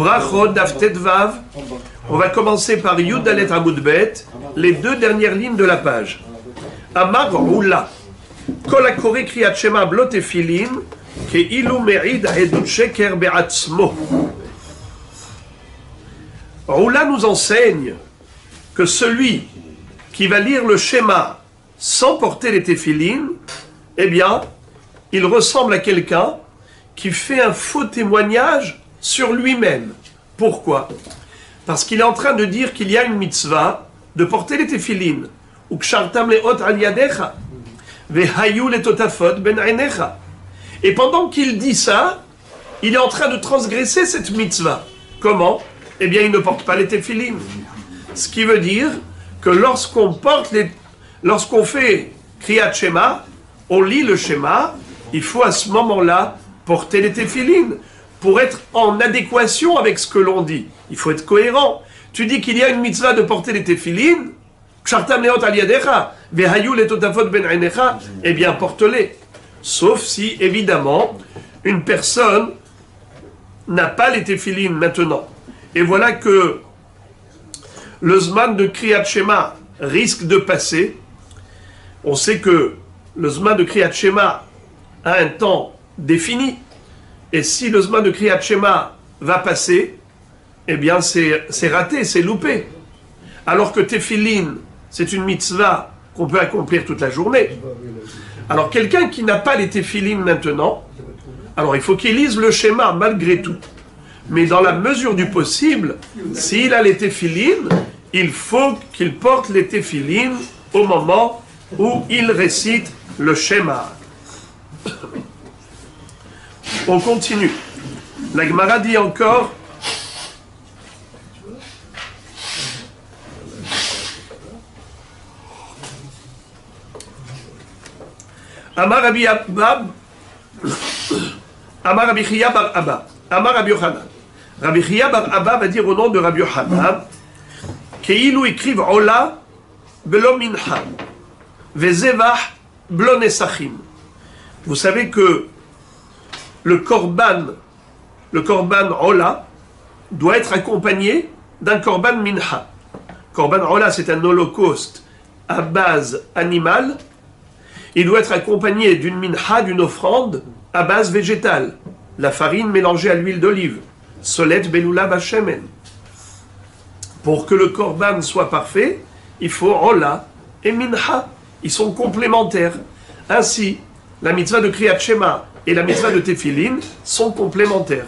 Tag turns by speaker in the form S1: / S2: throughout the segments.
S1: Brachot, Daf Tet Vav. On va commencer par Yud Dalet Amud Bet, les deux dernières lignes de la page. Amar Roula. Kol hakore kriyat shema blo tefilin, keilu me'id edut sheker be'atzmo. Roula nous enseigne que celui qui va lire le schéma sans porter les téphilines, eh bien, il ressemble à quelqu'un qui fait un faux témoignage sur lui-même. Pourquoi? Parce qu'il est en train de dire qu'il y a une mitzvah de porter les téphilines. Ou kshartam leot al yadecha, vehayu letotafot ben einecha. Et pendant qu'il dit ça, il est en train de transgresser cette mitzvah. Comment? Eh bien, il ne porte pas les téphilines. Ce qui veut dire que lorsqu'on fait Kriyat Shema, on lit le schéma, il faut à ce moment-là porter les téphilines pour être en adéquation avec ce que l'on dit. Il faut être cohérent. Tu dis qu'il y a une mitzvah de porter les téphilines, eh bien porte-les. Sauf si, évidemment, une personne n'a pas les téphilines maintenant. Et voilà que le Zman de Kriyat Shema risque de passer. On sait que le Zman de Kriyat Shema a un temps défini. Et si le Zman de Kriyat Shema va passer, eh bien c'est raté, c'est loupé. Alors que Tefillin, c'est une mitzvah qu'on peut accomplir toute la journée. Alors quelqu'un qui n'a pas les Tefillin maintenant, alors il faut qu'il lise le schéma malgré tout. Mais dans la mesure du possible, s'il a les Tefillin, il faut qu'il porte les Tefillin au moment où il récite le schéma. On continue. La Gemara dit encore Amar Rabbi Abba Amar Rabbi Chia bar Abba Amar Rabbi Yochanan. Rabbi Chia bar Abba va dire au nom de Rabbi Yochanan Keilu écrivent Ola belo mincha vezevah blo nesachim. Vous savez que le korban Ola doit être accompagné d'un korban mincha. Korban Ola, c'est un holocauste à base animale. Il doit être accompagné d'une mincha, d'une offrande à base végétale. La farine mélangée à l'huile d'olive. Solet belula bashemen. Pour que le korban soit parfait, il faut Ola et mincha. Ils sont complémentaires. Ainsi, la mitzvah de Kriyat Shema et la mitzvah de Tefillin sont complémentaires.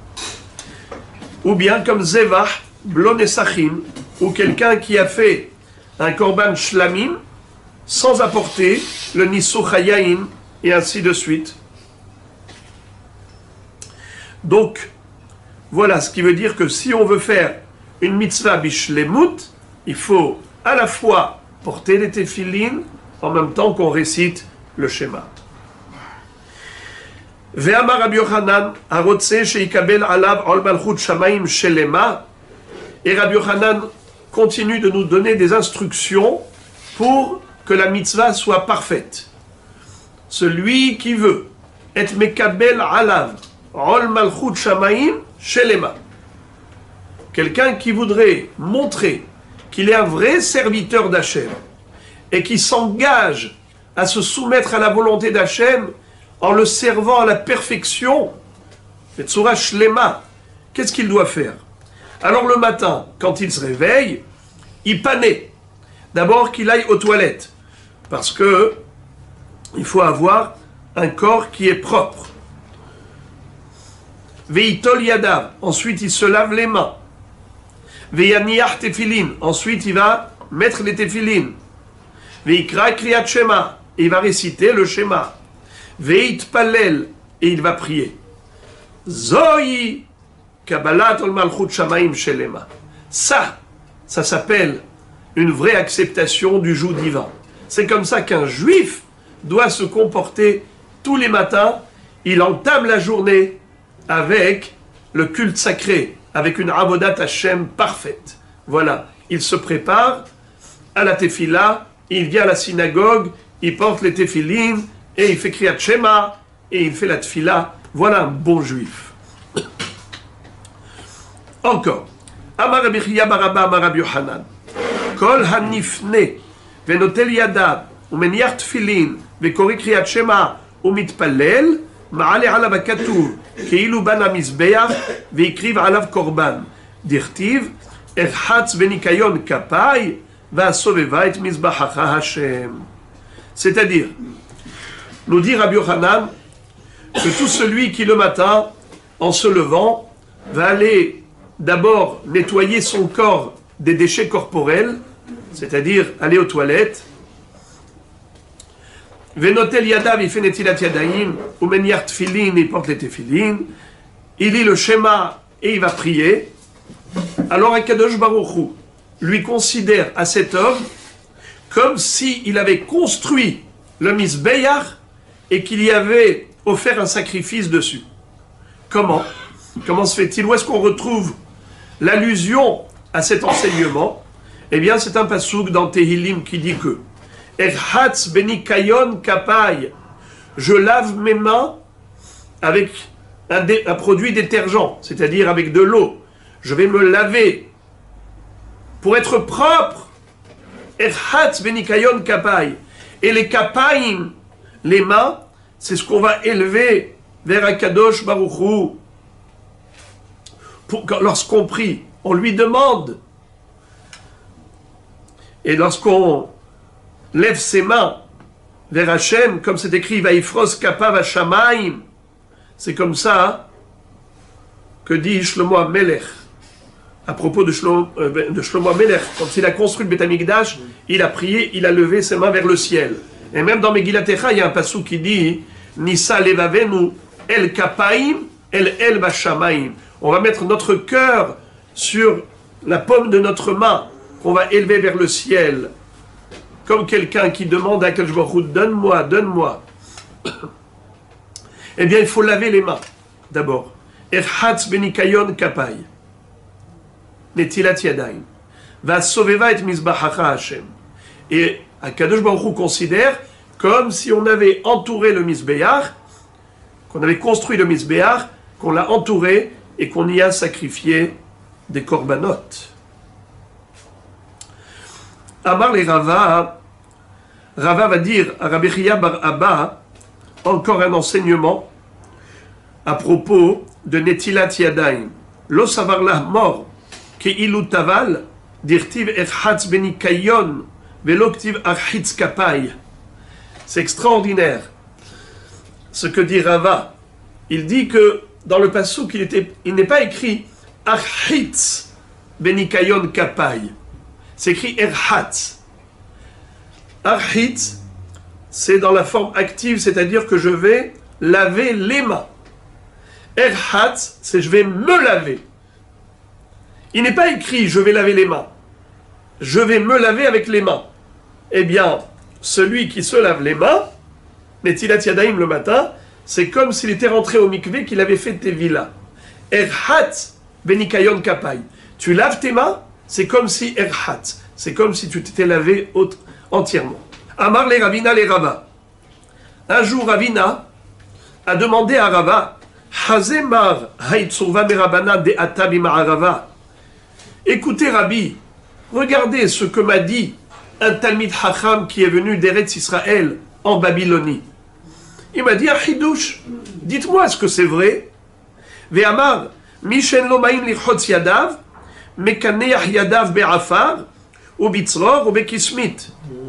S1: Ou bien comme Zevah, Blo Nesachim, ou quelqu'un qui a fait un korban shlamim sans apporter le Nisuch Hayayin, et ainsi de suite. Donc, voilà ce qui veut dire que si on veut faire une mitzvah bishlemut, il faut à la fois porter les Tefillin en même temps qu'on récite le schéma. Ve'amar Rabbi Yochanan, harotze sheikabel alav ol malchut shamayim shelema. Et Rabbi Yochanan continue de nous donner des instructions pour que la mitzvah soit parfaite. Celui qui veut être mekabel alav ol malchut shamayim shelema. Quelqu'un qui voudrait montrer qu'il est un vrai serviteur d'Hachem et qui s'engage à se soumettre à la volonté d'Hachem en le servant à la perfection, Betsura Shlema, qu'est-ce qu'il doit faire? Alors le matin, quand il se réveille, il panait. D'abord qu'il aille aux toilettes, parce que il faut avoir un corps qui est propre. Veitol yadav, ensuite il se lave les mains. Veyaniach tefillin, ensuite il va mettre les tefillin. Veikra kriyat shema, et il va réciter le schéma. Veit palel, et il va prier. Zoi kabbalat ol malchut shamayim shelema. Ça s'appelle une vraie acceptation du joug divin. C'est comme ça qu'un juif doit se comporter tous les matins. Il entame la journée avec le culte sacré, avec une avodat Hashem parfaite. Voilà, il se prépare à la tefila, il vient à la synagogue, il porte les tefillin, et il fait Kriyat Shema, et il fait la tefila. Voilà un bon juif. Encore. Amar Rabbi Chia bar Abba Amar Rabbi Yochanan. Kol hanifne venotel yadav umeniach tfilin vekori kriyat shema umitpalel ma'ale alav hakatuv כאילו בן המזבח והקריב עליו קורבן. דכתיב, הרחץ בניקיון כפי והסובבה את מזבחך השם. C'est-à-dire, nous dit Rabbi Yochanan, que tout celui qui le matin, en se levant, va aller d'abord nettoyer son corps des déchets corporels, c'est-à-dire aller aux toilettes. Venotel yadav, il fait netilat yadayim, ou meniach tfilin, il porte les tefilin, il lit le schéma et il va prier. Alors Akadosh Baruch Hu lui considère à cet homme comme s'il avait construit le misbeyach et qu'il y avait offert un sacrifice dessus. Comment se fait-il? Où est-ce qu'on retrouve l'allusion à cet enseignement? Eh bien, c'est un pasouk dans Tehillim qui dit que Erhatz benikayon kapai, je lave mes mains avec un produit détergent, c'est-à-dire avec de l'eau. Je vais me laver pour être propre. Erhatz benikayon kapai. Et les kapaim, les mains, c'est ce qu'on va élever vers Akadosh Baruch Hu. Lorsqu'on prie, on lui demande. Et lorsqu'on lève ses mains vers Hachem, comme c'est écrit, Vaifros kapav hashamayim. C'est comme ça que dit Shlomo HaMelech, à propos de Shlomo HaMelech, quand il a construit le Beth Amikdash, il a prié, il a levé ses mains vers le ciel. Et même dans Megillat Echa, il y a un passou qui dit, Nisa levavenu el kapaim, el bashamayim. On va mettre notre cœur sur la paume de notre main, qu'on va élever vers le ciel. Comme quelqu'un qui demande à Akadosh Baruch Hu, donne-moi, donne-moi. Eh bien, il faut laver les mains, d'abord. Erhatz benikayon kapai. Netilat yadayim. Va soveva et mizbachacha Hashem. Et Akadosh Baruch Hu considère comme si on avait entouré le misbéach, qu'on avait construit le misbéach, qu'on l'a entouré et qu'on y a sacrifié des korbanot. Amar les Rava va dire à Rabbi Chia bar Abba encore un enseignement à propos de Netilat Yadayim. Lo savar lah mor ke ilu taval dirtiv erhatz benikayon velo ktiv architz kapay. C'est extraordinaire ce que dit Rava. Il dit que dans le passouk il n'est pas écrit architz benikayon kapay. C'est écrit erhatz. Architz, c'est dans la forme active, c'est-à-dire que je vais laver les mains. Erhatz, c'est je vais me laver. Il n'est pas écrit je vais laver les mains. Je vais me laver avec les mains. Eh bien, celui qui se lave les mains, Netilat Yadayim le matin, c'est comme s'il était rentré au mikvé qu'il avait fait Tevila. Erhatz benikayon kapai. Tu laves tes mains, c'est comme si Erhatz. C'est comme si tu t'étais lavé entièrement. Amar les Ravina les Rava. Un jour, Ravina a demandé à Rava, Hazemar haïtsurva merabana de atabi ma'arava. Écoutez, Rabbi, regardez ce que m'a dit un Talmid Chacham qui est venu d'Eretz Israël en Babylonie. Il m'a dit, Achidouche, dites-moi, est-ce que c'est vrai? Ve'amar, Mishen lomaim lichotz yadav, mekaneach yadav be'afar, ou bitzror, ou bekismit.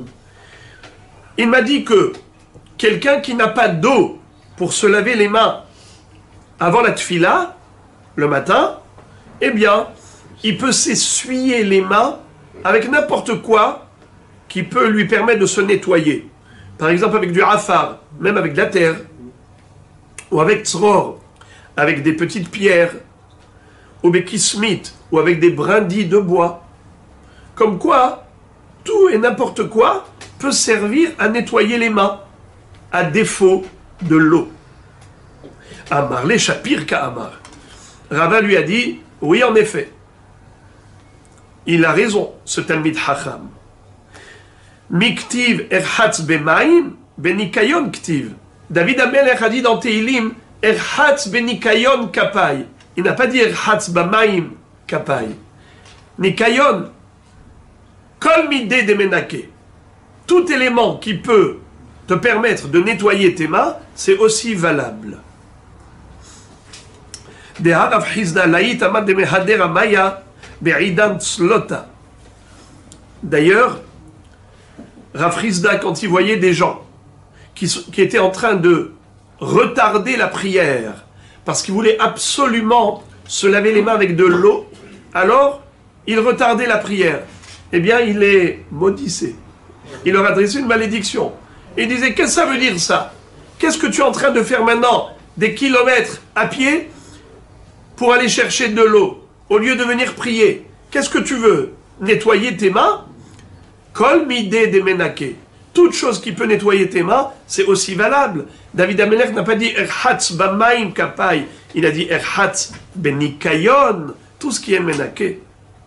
S1: Il m'a dit que quelqu'un qui n'a pas d'eau pour se laver les mains avant la tfila, le matin, eh bien, il peut s'essuyer les mains avec n'importe quoi qui peut lui permettre de se nettoyer. Par exemple, avec du afar, même avec de la terre, ou avec tzror, avec des petites pierres, ou bekismit, ou avec des brindilles de bois. Comme quoi, tout et n'importe quoi peut servir à nettoyer les mains, à défaut de l'eau. Amar le shapir ka amar. Rava lui a dit, oui en effet, il a raison, ce Talmid Chacham. Miktiv erhatz bemaim, benikayon ktiv. David Amelech a dit dans Tehillim, erhatz benikayon kapai. Il n'a pas dit erhatz bamaim, kapai. Nikayon, kol midé de menake. Tout élément qui peut te permettre de nettoyer tes mains, c'est aussi valable. D'ailleurs, Rav Hizda, quand il voyait des gens qui étaient en train de retarder la prière parce qu'ils voulaient absolument se laver les mains avec de l'eau, alors il retardait la prière. Eh bien, il les maudissait. Il leur adressait une malédiction. Il disait, qu'est-ce que ça veut dire ça? Qu'est-ce que tu es en train de faire maintenant? Des kilomètres à pied pour aller chercher de l'eau, au lieu de venir prier. Qu'est-ce que tu veux? Nettoyer tes mains? Kol midé de menake. Toute chose qui peut nettoyer tes mains, c'est aussi valable. David Amelech n'a pas dit erhatz bamaim kapai. Il a dit erhatz benikayon. Tout ce qui est menake.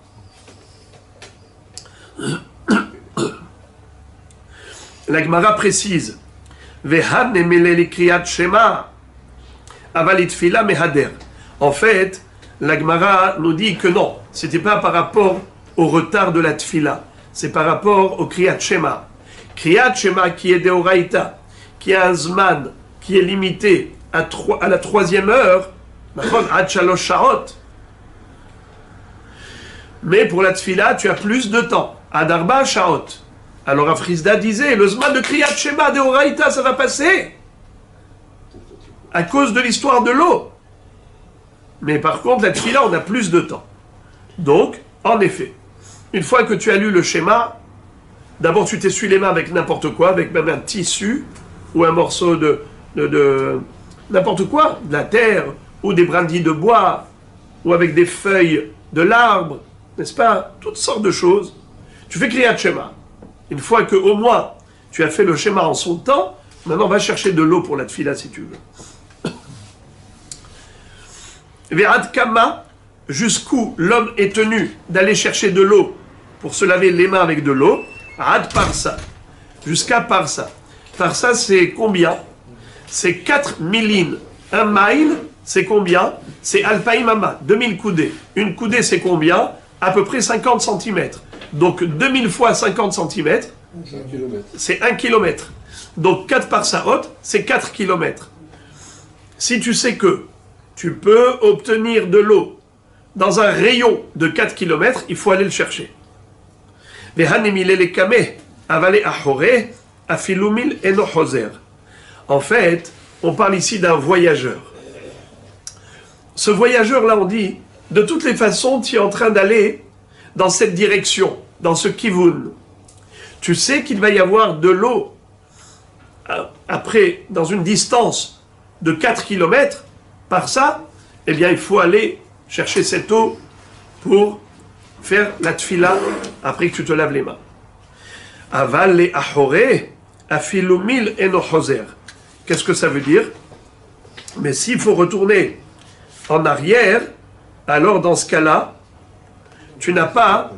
S1: La Gemara précise Vehan nemele kriyat shema avalit fila mehader. En fait, la Gemara nous dit que non, c'était pas par rapport au retard de la tfila, c'est par rapport au kriyat shema. Kriyat shema qui est deoraita, qui a un zman qui est limité à la 3e heure, ad shalosh shaot. Mais pour la tfila, tu as plus de temps, ad arba shaot. Alors Rav Hizda disait, le zman de kriyat shema deoraita, ça va passer à cause de l'histoire de l'eau. Mais par contre, la tfila, on a plus de temps. Donc, en effet, une fois que tu as lu le schéma, d'abord tu t'essuies les mains avec n'importe quoi, avec même un tissu, ou un morceau de n'importe quoi, de la terre, ou des brindilles de bois, ou avec des feuilles de l'arbre, n'est-ce pas? Toutes sortes de choses. Tu fais kriyat shema. Une fois que au moins tu as fait le schéma en son temps, maintenant on va chercher de l'eau pour la tfila si tu veux. Ve'ad kama, jusqu'où l'homme est tenu d'aller chercher de l'eau pour se laver les mains avec de l'eau, ad parsa, jusqu'à parsa. Parsa, c'est combien? C'est 4 milines. Un mile, c'est combien? C'est alpaïmama, 2000 coudées. Une coudée, c'est combien? À peu près 50 cm. Donc 2000 fois 50 cm, c'est 1 km. Donc 4 parsa haute, c'est 4 km. Si tu sais que tu peux obtenir de l'eau dans un rayon de 4 km, il faut aller le chercher. En fait, on parle ici d'un voyageur. Ce voyageur-là, on dit, de toutes les façons, tu es en train d'aller dans cette direction, dans ce kivun. Tu sais qu'il va y avoir de l'eau après, dans une distance de 4 km, par ça, eh bien, il faut aller chercher cette eau pour faire la tfila après que tu te laves les mains. Aval le ahoré, afilumil eno choser. Qu'est-ce que ça veut dire? Mais s'il faut retourner en arrière, alors dans ce cas-là, tu n'as pas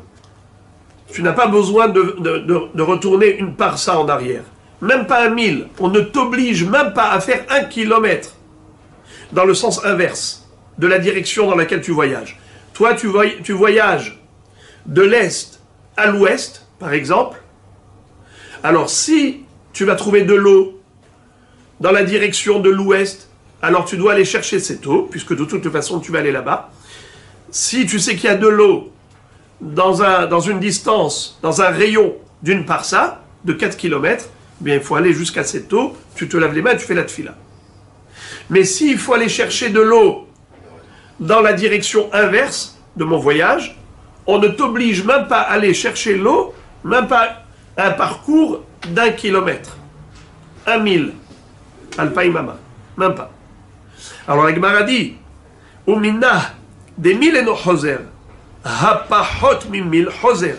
S1: besoin de retourner une parsa en arrière. Même pas 1000. On ne t'oblige même pas à faire 1 kilomètre dans le sens inverse de la direction dans laquelle tu voyages. Toi, tu voyages de l'est à l'ouest, par exemple. Alors, si tu vas trouver de l'eau dans la direction de l'ouest, alors tu dois aller chercher cette eau, puisque de toute façon, tu vas aller là-bas. Si tu sais qu'il y a de l'eau dans une distance, dans un rayon d'une parsa, de 4 km, bien, il faut aller jusqu'à cette eau, tu te laves les mains, tu fais la tfila. Mais s'il faut aller chercher de l'eau dans la direction inverse de mon voyage, on ne t'oblige même pas à aller chercher l'eau, même pas un parcours d'1 kilomètre. 1000. Alpaïmama. Même pas. Alors la Gemara dit, Umina, des 1000 et no choser. Hapahot mimil choser.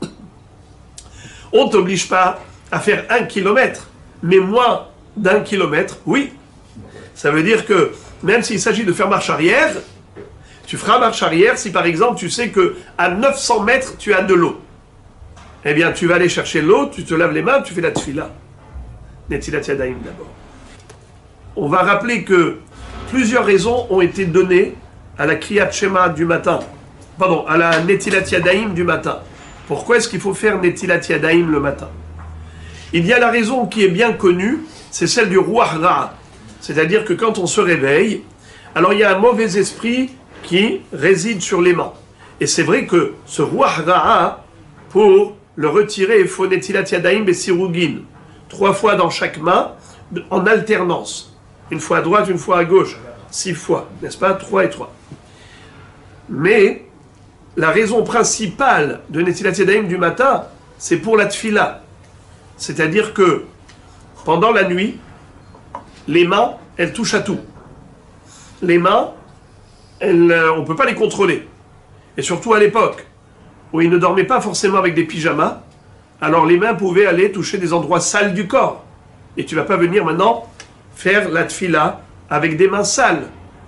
S1: On ne t'oblige pas à faire 1 kilomètre, mais moins d'1 kilomètre, oui. Ça veut dire que, même s'il s'agit de faire marche arrière, tu feras marche arrière si par exemple tu sais que à 900 mètres tu as de l'eau. Eh bien tu vas aller chercher l'eau, tu te laves les mains, tu fais la tfila. Netilat yadayim d'abord. On va rappeler que plusieurs raisons ont été données à la kriyat shema du matin pardon, à la Netilat Yadayim du matin. Pourquoi est-ce qu'il faut faire Netilat Yadayim le matin? Il y a la raison qui est bien connue, c'est celle du Ruach Ra'a. C'est-à-dire que quand on se réveille, alors il y a un mauvais esprit qui réside sur les mains. Et c'est vrai que ce Ruach Ra'a, pour le retirer, il faut Netilat Yadayim Besirugin. 3 fois dans chaque main, en alternance. Une fois à droite, une fois à gauche. 6 fois, n'est-ce pas? 3 et 3. Mais la raison principale de Netilat Yadayim du matin, c'est pour la tfila. C'est-à-dire que pendant la nuit, les mains, elles touchent à tout. Les mains, on ne peut pas les contrôler. Et surtout à l'époque, où ils ne dormaient pas forcément avec des pyjamas, alors les mains pouvaient aller toucher des endroits sales du corps. Et tu ne vas pas venir maintenant faire la tfila avec des mains sales.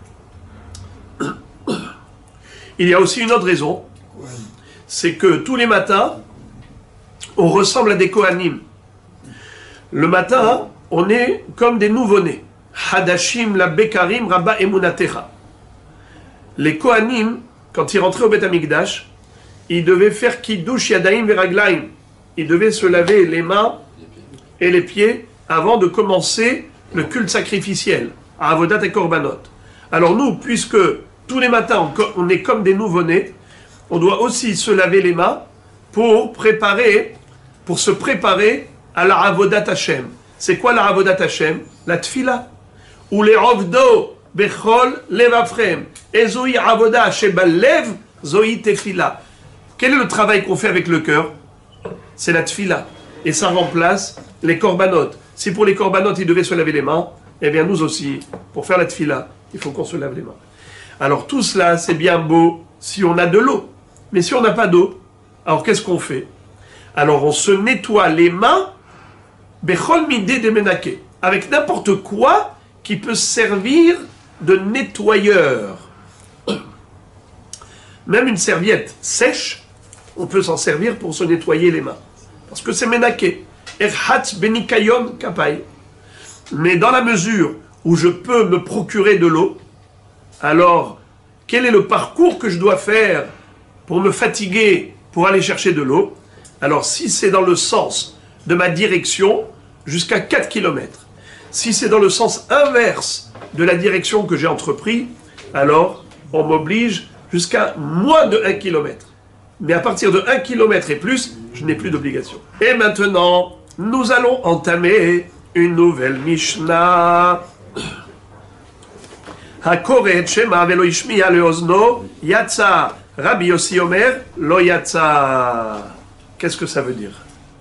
S1: Il y a aussi une autre raison, c'est que tous les matins, on ressemble à des Kohanim. Le matin, on est comme des nouveau-nés. Hadashim la Bekarim Rabba Emunatecha. Les Kohanim, quand ils rentraient au Beth Amikdash, ils devaient faire Kiddush Yadayim Veraglaim. Ils devaient se laver les mains et les pieds avant de commencer le culte sacrificiel, à Avodat et Korbanot. Alors nous, puisque tous les matins on est comme des nouveau-nés, on doit aussi se laver les mains pour se préparer à la Avodat Hashem. C'est quoi la Avodat Hashem? La Tfila. Ou les Rovdo Bechol Levafrem. Ezoi Avodah Shebalev Zoi Tefila. Quel est le travail qu'on fait avec le cœur? C'est la Tfila. Et ça remplace les Korbanot. Si pour les Korbanot, ils devaient se laver les mains, eh bien nous aussi, pour faire la Tfila, il faut qu'on se lave les mains. Alors tout cela, c'est bien beau si on a de l'eau. Mais si on n'a pas d'eau, alors qu'est-ce qu'on fait? Alors on se nettoie les mains, Bechol Midé de Menake, avec n'importe quoi qui peut servir de nettoyeur. Même une serviette sèche, on peut s'en servir pour se nettoyer les mains. Parce que c'est Menake. Erhatz Benikayon Kapai. Mais dans la mesure où je peux me procurer de l'eau, alors quel est le parcours que je dois faire pour me fatiguer, pour aller chercher de l'eau? Alors si c'est dans le sens de ma direction, jusqu'à 4 km. Si c'est dans le sens inverse de la direction que j'ai entrepris, alors on m'oblige jusqu'à moins de 1 km. Mais à partir de 1 km et plus, je n'ai plus d'obligation. Et maintenant, nous allons entamer une nouvelle Mishnah. Hakoret Shema velo ishmiya leozno yatsa Rabbi Yossi Omer lo yatsa. Qu'est-ce que ça veut dire?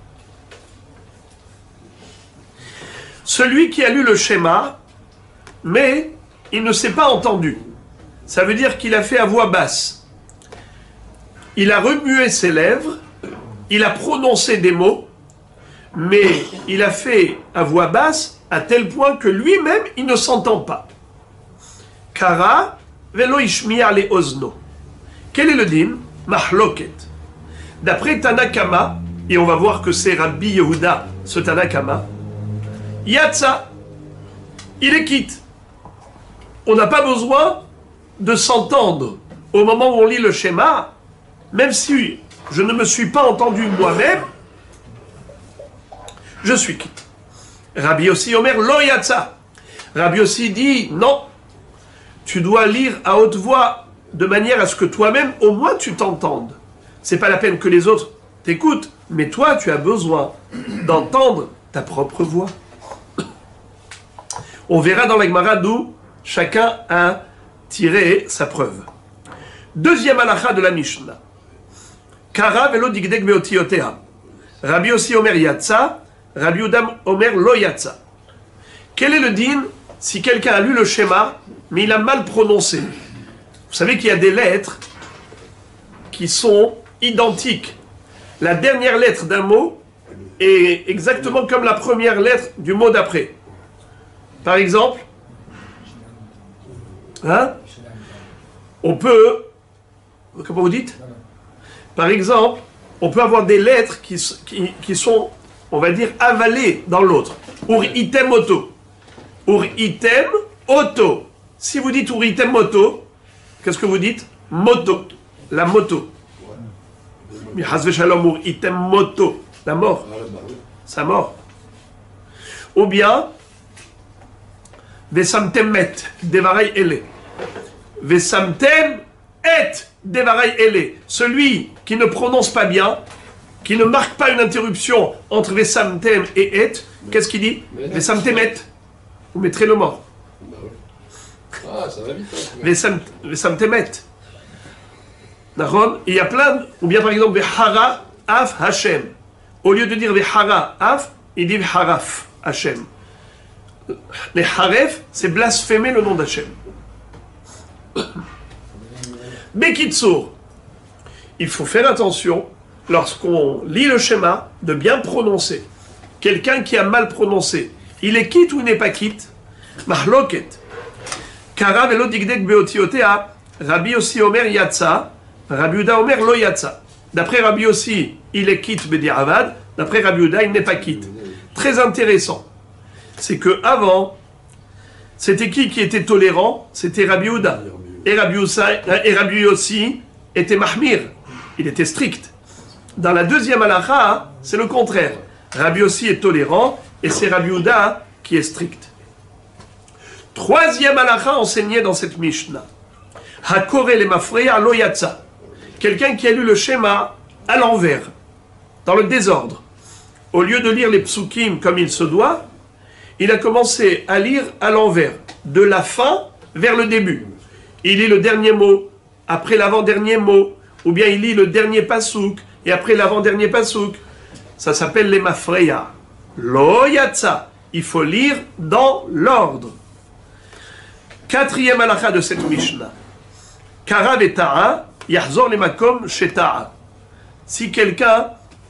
S1: Celui qui a lu le schéma, mais il ne s'est pas entendu. Ça veut dire qu'il a fait à voix basse. Il a remué ses lèvres, il a prononcé des mots, mais il a fait à voix basse à tel point que lui-même, il ne s'entend pas. Kara velo ishmiya le ozno. Quel est le din? Mahloket. D'après Tanakama, et on va voir que c'est Rabbi Yehuda, ce Tanakama, Yatsa, il est quitte. On n'a pas besoin de s'entendre au moment où on lit le schéma, même si je ne me suis pas entendu moi-même, je suis quitte. Rabbi Yossi Omer lo Yatsa. Rabbi Yossi dit non, tu dois lire à haute voix de manière à ce que toi-même au moins tu t'entendes. C'est pas la peine que les autres t'écoutent, mais toi tu as besoin d'entendre ta propre voix. On verra dans la Gemara d'où chacun a tiré sa preuve. Deuxième halakha de la Mishnah. Kara velo digdek beotiotea. Rabbi Yossi Omer yatsa, Rabbi Yehuda Omer lo yatsa. Quel est le din si quelqu'un a lu le schéma, mais il a mal prononcé? Vous savez qu'il y a des lettres qui sont identiques. La dernière lettre d'un mot est exactement comme la première lettre du mot d'après. Par exemple, on peut, comment vous dites? Par exemple, on peut avoir des lettres qui sont, on va dire, avalées dans l'autre. Ur item auto. Ur item auto. Si vous dites ur item moto, qu'est-ce que vous dites? Moto. la moto. Mihazve shalom item moto, la mort, sa mort. Ou bien, vesamtem met, devarai ele. Vesamtem et devarai ele. Celui qui ne prononce pas bien, qui ne marque pas une interruption entre vesamtem et et, qu'est-ce qu'il dit? Vesamtem et. Vous mettrez le mort.
S2: Ah, ça va vite.
S1: Vesamtem et. Il y a plein, ou bien par exemple, Vehara Af Hashem. Au lieu de dire Vehara Af, il dit Veharaf Hashem. Les Haref, c'est blasphémer le nom d'Hashem. Bekitsour, il faut faire attention, lorsqu'on lit le schéma, de bien prononcer. Quelqu'un qui a mal prononcé, il est quitte ou il n'est pas quitte? Mahloket. Kara velo digdek beotiotea, Rabbi Yossi Omer Yatsa, Rabbi Uda Omer lo Yatsa. D'après Rabbi Yossi, il est quitte Bediavad, d'après Rabbi Uda, il n'est pas quitte. Très intéressant. C'est que avant, c'était qui était tolérant? C'était Rabbi Uda. Et Rabbi Yossi était mahmir. Il était strict. Dans la deuxième halakha, c'est le contraire. Rabbi Yossi est tolérant et c'est Rabbi Uda qui est strict. Troisième halakha enseigné dans cette Mishnah. Hakore le mafreya lo yatsa. Quelqu'un qui a lu le schéma à l'envers, dans le désordre. Au lieu de lire les psukim comme il se doit, il a commencé à lire à l'envers, de la fin vers le début. Il lit le dernier mot, après l'avant-dernier mot, ou bien il lit le dernier pasouk, et après l'avant-dernier pasouk. Ça s'appelle les mafreya. Lo yatsa. Il faut lire dans l'ordre. Quatrième halakha de cette Mishnah. Kara veta'a, yahzor le makom sheta'a. Si quelqu'un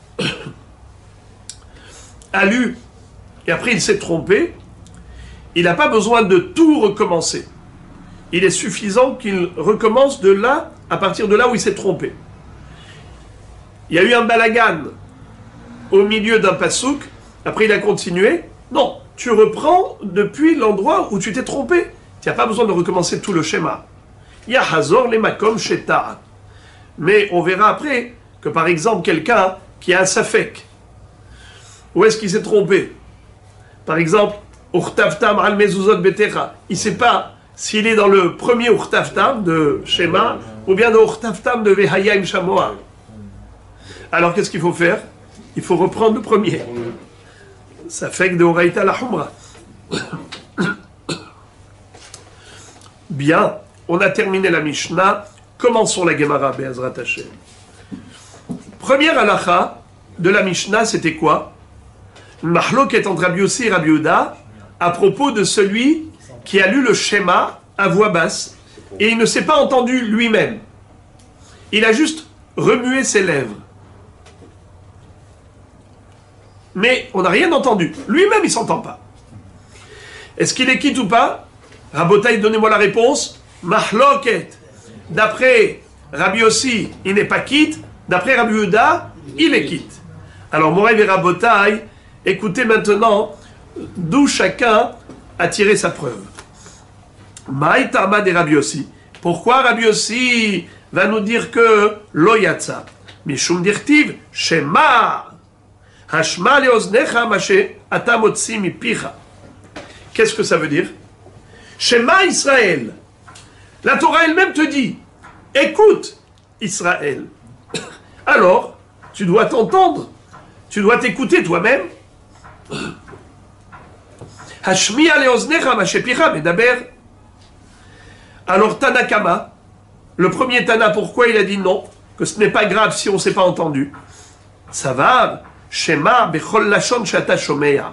S1: a lu et après il s'est trompé, il n'a pas besoin de tout recommencer. Il est suffisant qu'il recommence de là, à partir de là où il s'est trompé. Il y a eu un balagan au milieu d'un pasouk, après il a continué. Non, tu reprends depuis l'endroit où tu t'es trompé. Tu n'as pas besoin de recommencer tout le schéma. Ya hazor le makom sheta. Mais on verra après que par exemple quelqu'un qui a un safek, où est-ce qu'il s'est trompé? Par exemple, Urtavtam al mezuzot betecha. Il ne sait pas s'il est dans le premier Urtavtam de Shema ou bien dans Urtavtam de Vehayim Shamoa. Alors qu'est-ce qu'il faut faire? Il faut reprendre le premier. Safek de Oraita la Humra. Bien, on a terminé la Mishnah. Commençons la Gemara, Be'ezrat Hashem. Première halakha de la Mishnah, c'était quoi? Mahloket entre Rabbi Yossi et Rabbi Uda à propos de celui qui a lu le schéma à voix basse et il ne s'est pas entendu lui-même. Il a juste remué ses lèvres. Mais on n'a rien entendu. Lui-même, il ne s'entend pas. Est-ce qu'il est quitte ou pas? Rabotaï, donnez-moi la réponse. Mahloket. D'après Rabbi Yossi, il n'est pas quitte. D'après Rabbi Uda, il est quitte. Alors, Morev et Rabotaï, écoutez maintenant d'où chacun a tiré sa preuve. Maïtama de Rabbi Yossi. Pourquoi Rabbi Yossi va nous dire que lo yatsa? Mishum dirtiv shema hashma leoznecha mashe atamotsi mipicha. Qu'est-ce que ça veut dire? Shema Israël. La Torah elle-même te dit, écoute Israël. Alors, tu dois t'entendre. Tu dois t'écouter toi-même. Hashmiya leoznecha mashe picha medaber. Alors Tanakama, le premier Tana, pourquoi il a dit non? Que ce n'est pas grave si on ne s'est pas entendu. Ça va, Shema bechol lashon shata shomeya.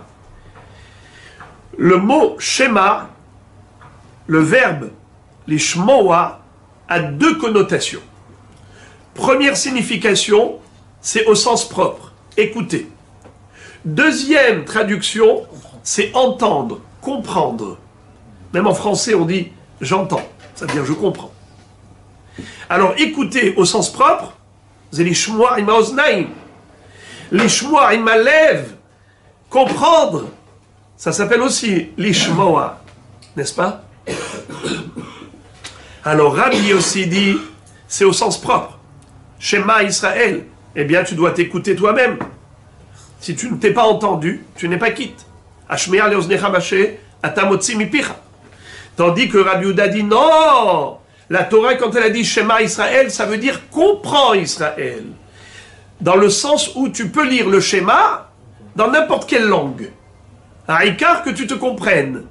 S1: Le mot Shema, le verbe lishmoa, a deux connotations. Première signification, c'est au sens propre, écouter. Deuxième traduction, c'est entendre, comprendre. Même en français, on dit j'entends, ça veut dire je comprends. Alors écouter au sens propre, c'est lishmoa ima oznaim. Lishmoa ima lev, comprendre, ça s'appelle aussi lishmoa, n'est-ce pas? Alors Rabbi Yossi dit, c'est au sens propre. Shema Israël, eh bien tu dois t'écouter toi-même. Si tu ne t'es pas entendu, tu n'es pas quitte. Ashmea leoznecha mashe atamotzi mipicha. Tandis que Rabbi Yehuda dit non, la Torah quand elle a dit Shema Israël, ça veut dire comprends Israël. Dans le sens où tu peux lire le schéma dans n'importe quelle langue. Haïkar, que tu te comprennes.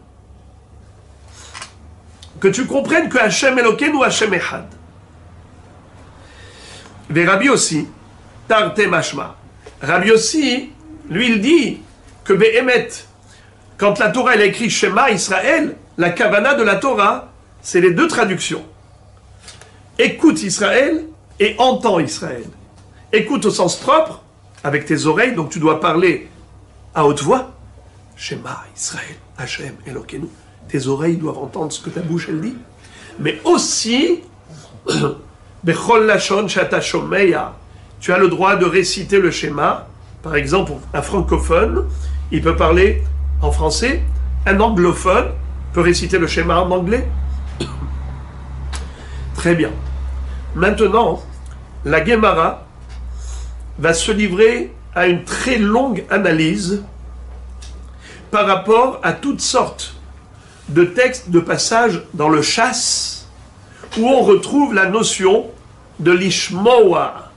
S1: Que tu comprennes que Hachem Elokeinu ou Hachem Echad. Mais Rabbi aussi, Tarte Mashma. Rabbi aussi, lui, il dit que Behemet, quand la Torah elle a écrit Shema Israël, la Kavana de la Torah, c'est les deux traductions. Écoute Israël et entends Israël. Écoute au sens propre, avec tes oreilles, donc tu dois parler à haute voix. Shema Israël, Hachem Elokeinu. Tes oreilles doivent entendre ce que ta bouche elle dit. Mais aussi, Bechol Lashon Shata Shomeya. Tu as le droit de réciter le schéma. Par exemple, un francophone, il peut parler en français. Un anglophone peut réciter le schéma en anglais. Très bien. Maintenant, la Gemara va se livrer à une très longue analyse par rapport à toutes sortes de textes, de passages dans le chasse, où on retrouve la notion de l'ishmoa.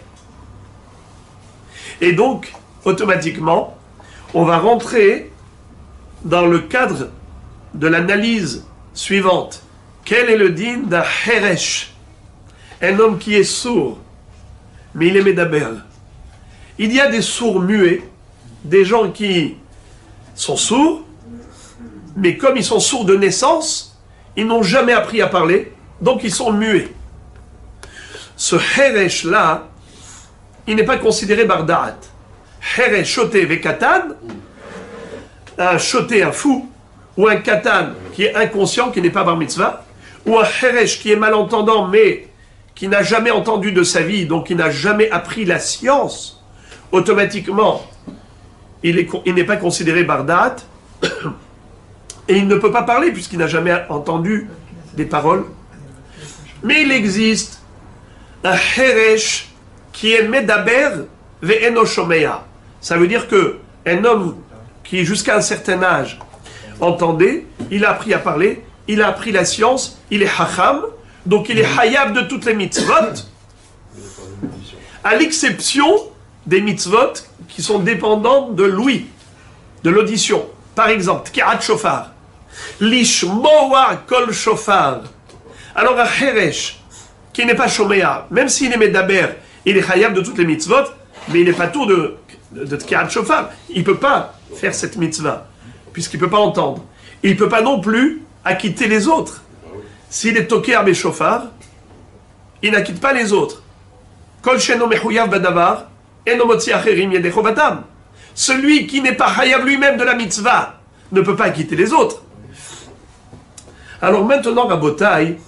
S1: Et donc, automatiquement, on va rentrer dans le cadre de l'analyse suivante. Quel est le din d'un heresh? Un homme qui est sourd, mais il est médaber. Il y a des sourds muets, des gens qui sont sourds, mais comme ils sont sourds de naissance, ils n'ont jamais appris à parler, donc ils sont muets. Ce heresh-là, il n'est pas considéré bardaat. Heresh, shoté, vekatan, un shoté, un fou, ou un katan qui est inconscient, qui n'est pas bar mitzvah, ou un heresh qui est malentendant, mais qui n'a jamais entendu de sa vie, donc qui n'a jamais appris la science, automatiquement, il n'est pas considéré bardaat, et il ne peut pas parler puisqu'il n'a jamais entendu des paroles. Mais il existe un heresh qui est medaber ve'eno shomea. Ça veut dire que un homme qui jusqu'à un certain âge entendait, il a appris à parler, il a appris la science, il est hacham, donc il est hayab de toutes les mitzvot, à l'exception des mitzvot qui sont dépendantes de l'ouïe, de l'audition. Par exemple, Tki'at Shofar. Lishmoa kol Shofar. Alors un Heresh, qui n'est pas Shomea, même s'il est Medaber, il est Hayab de toutes les mitzvot, mais il n'est pas tout de Tki'at Shofar. Il ne peut pas faire cette mitzvah, puisqu'il ne peut pas entendre. Il ne peut pas non plus acquitter les autres. S'il est Toker Beshofar, il n'acquitte pas les autres. Kol Sheno Mechuyav Badavar, Eno Motzi Acherim Yedecho Batam. Celui qui n'est pas Hayab lui-même de la mitzvah ne peut pas acquitter les autres. Alors maintenant, Rabotai,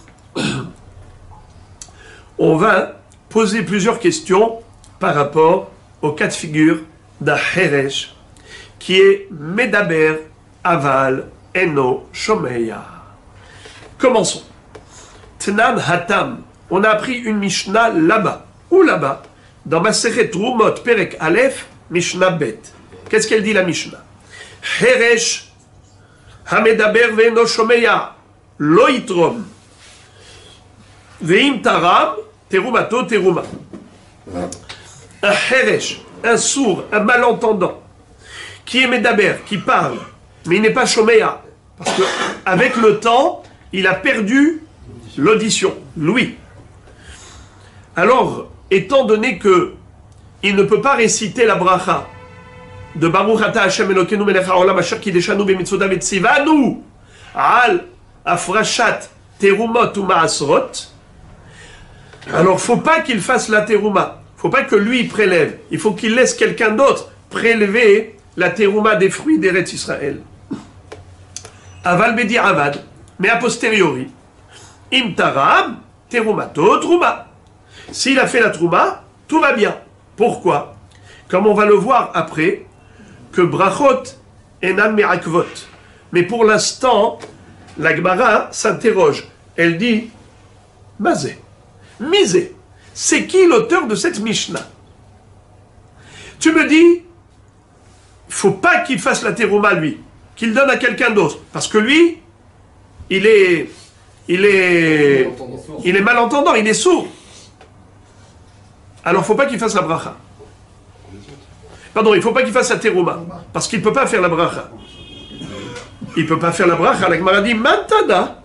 S1: on va poser plusieurs questions par rapport au cas de figure d'un Heresh qui est Medaber, Aval, Eno, Shomeya. Commençons. Tnan Hatam. On a appris une Mishnah là-bas. Où là-bas? Dans Masechet Trumot, Perek Aleph, Mishnah Bet. Qu'est-ce qu'elle dit la Mishnah? Heresh, Hamedaber ve'eno shomeya, lo yitrom, ve'im taram, terumato teruma. Un Heresh, un sourd, un malentendant, qui est Medaber, qui parle, mais il n'est pas shomeya, parce qu'avec le temps, il a perdu l'audition, l'ouïe. Alors, étant donné que il ne peut pas réciter la bracha de Baruch Ata Hashem Elokeinu Melech HaOlam Asher Kideshanu B'Mitzvotav Vetzivanu Al Afrashat Terumot U'Maasrot, alors faut pas qu'il fasse la teruma, faut pas que lui prélève, il faut qu'il laisse quelqu'un d'autre prélever la teruma des fruits d'Eretz Israël. Aval Bedi Avad, mais a posteriori, Im Taram Terumato Truma. S'il a fait la trouma, tout va bien. Pourquoi? Comme on va le voir après, que brachot enan me'akvot. Mais pour l'instant, la Gemara s'interroge. Elle dit, Mazé. Misé. C'est qui l'auteur de cette Mishnah? Tu me dis, faut pas qu'il fasse la terouma lui, qu'il donne à quelqu'un d'autre, parce que lui, il est malentendant, il est sourd. Alors faut pas qu'il fasse la bracha. Pardon, il faut pas qu'il fasse la terouma, parce qu'il peut pas faire la bracha. Il peut pas faire la bracha. La Gemara dit, Mantada,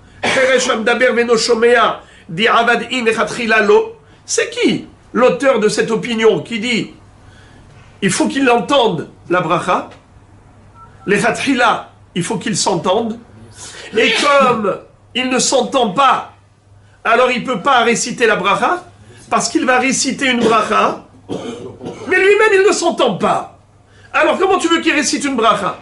S1: c'est qui l'auteur de cette opinion qui dit il faut qu'il entende la bracha, les khatkhila, il faut qu'il s'entende, et comme il ne s'entend pas, alors il ne peut pas réciter la bracha, parce qu'il va réciter une bracha, mais lui-même il ne s'entend pas. Alors comment tu veux qu'il récite une bracha?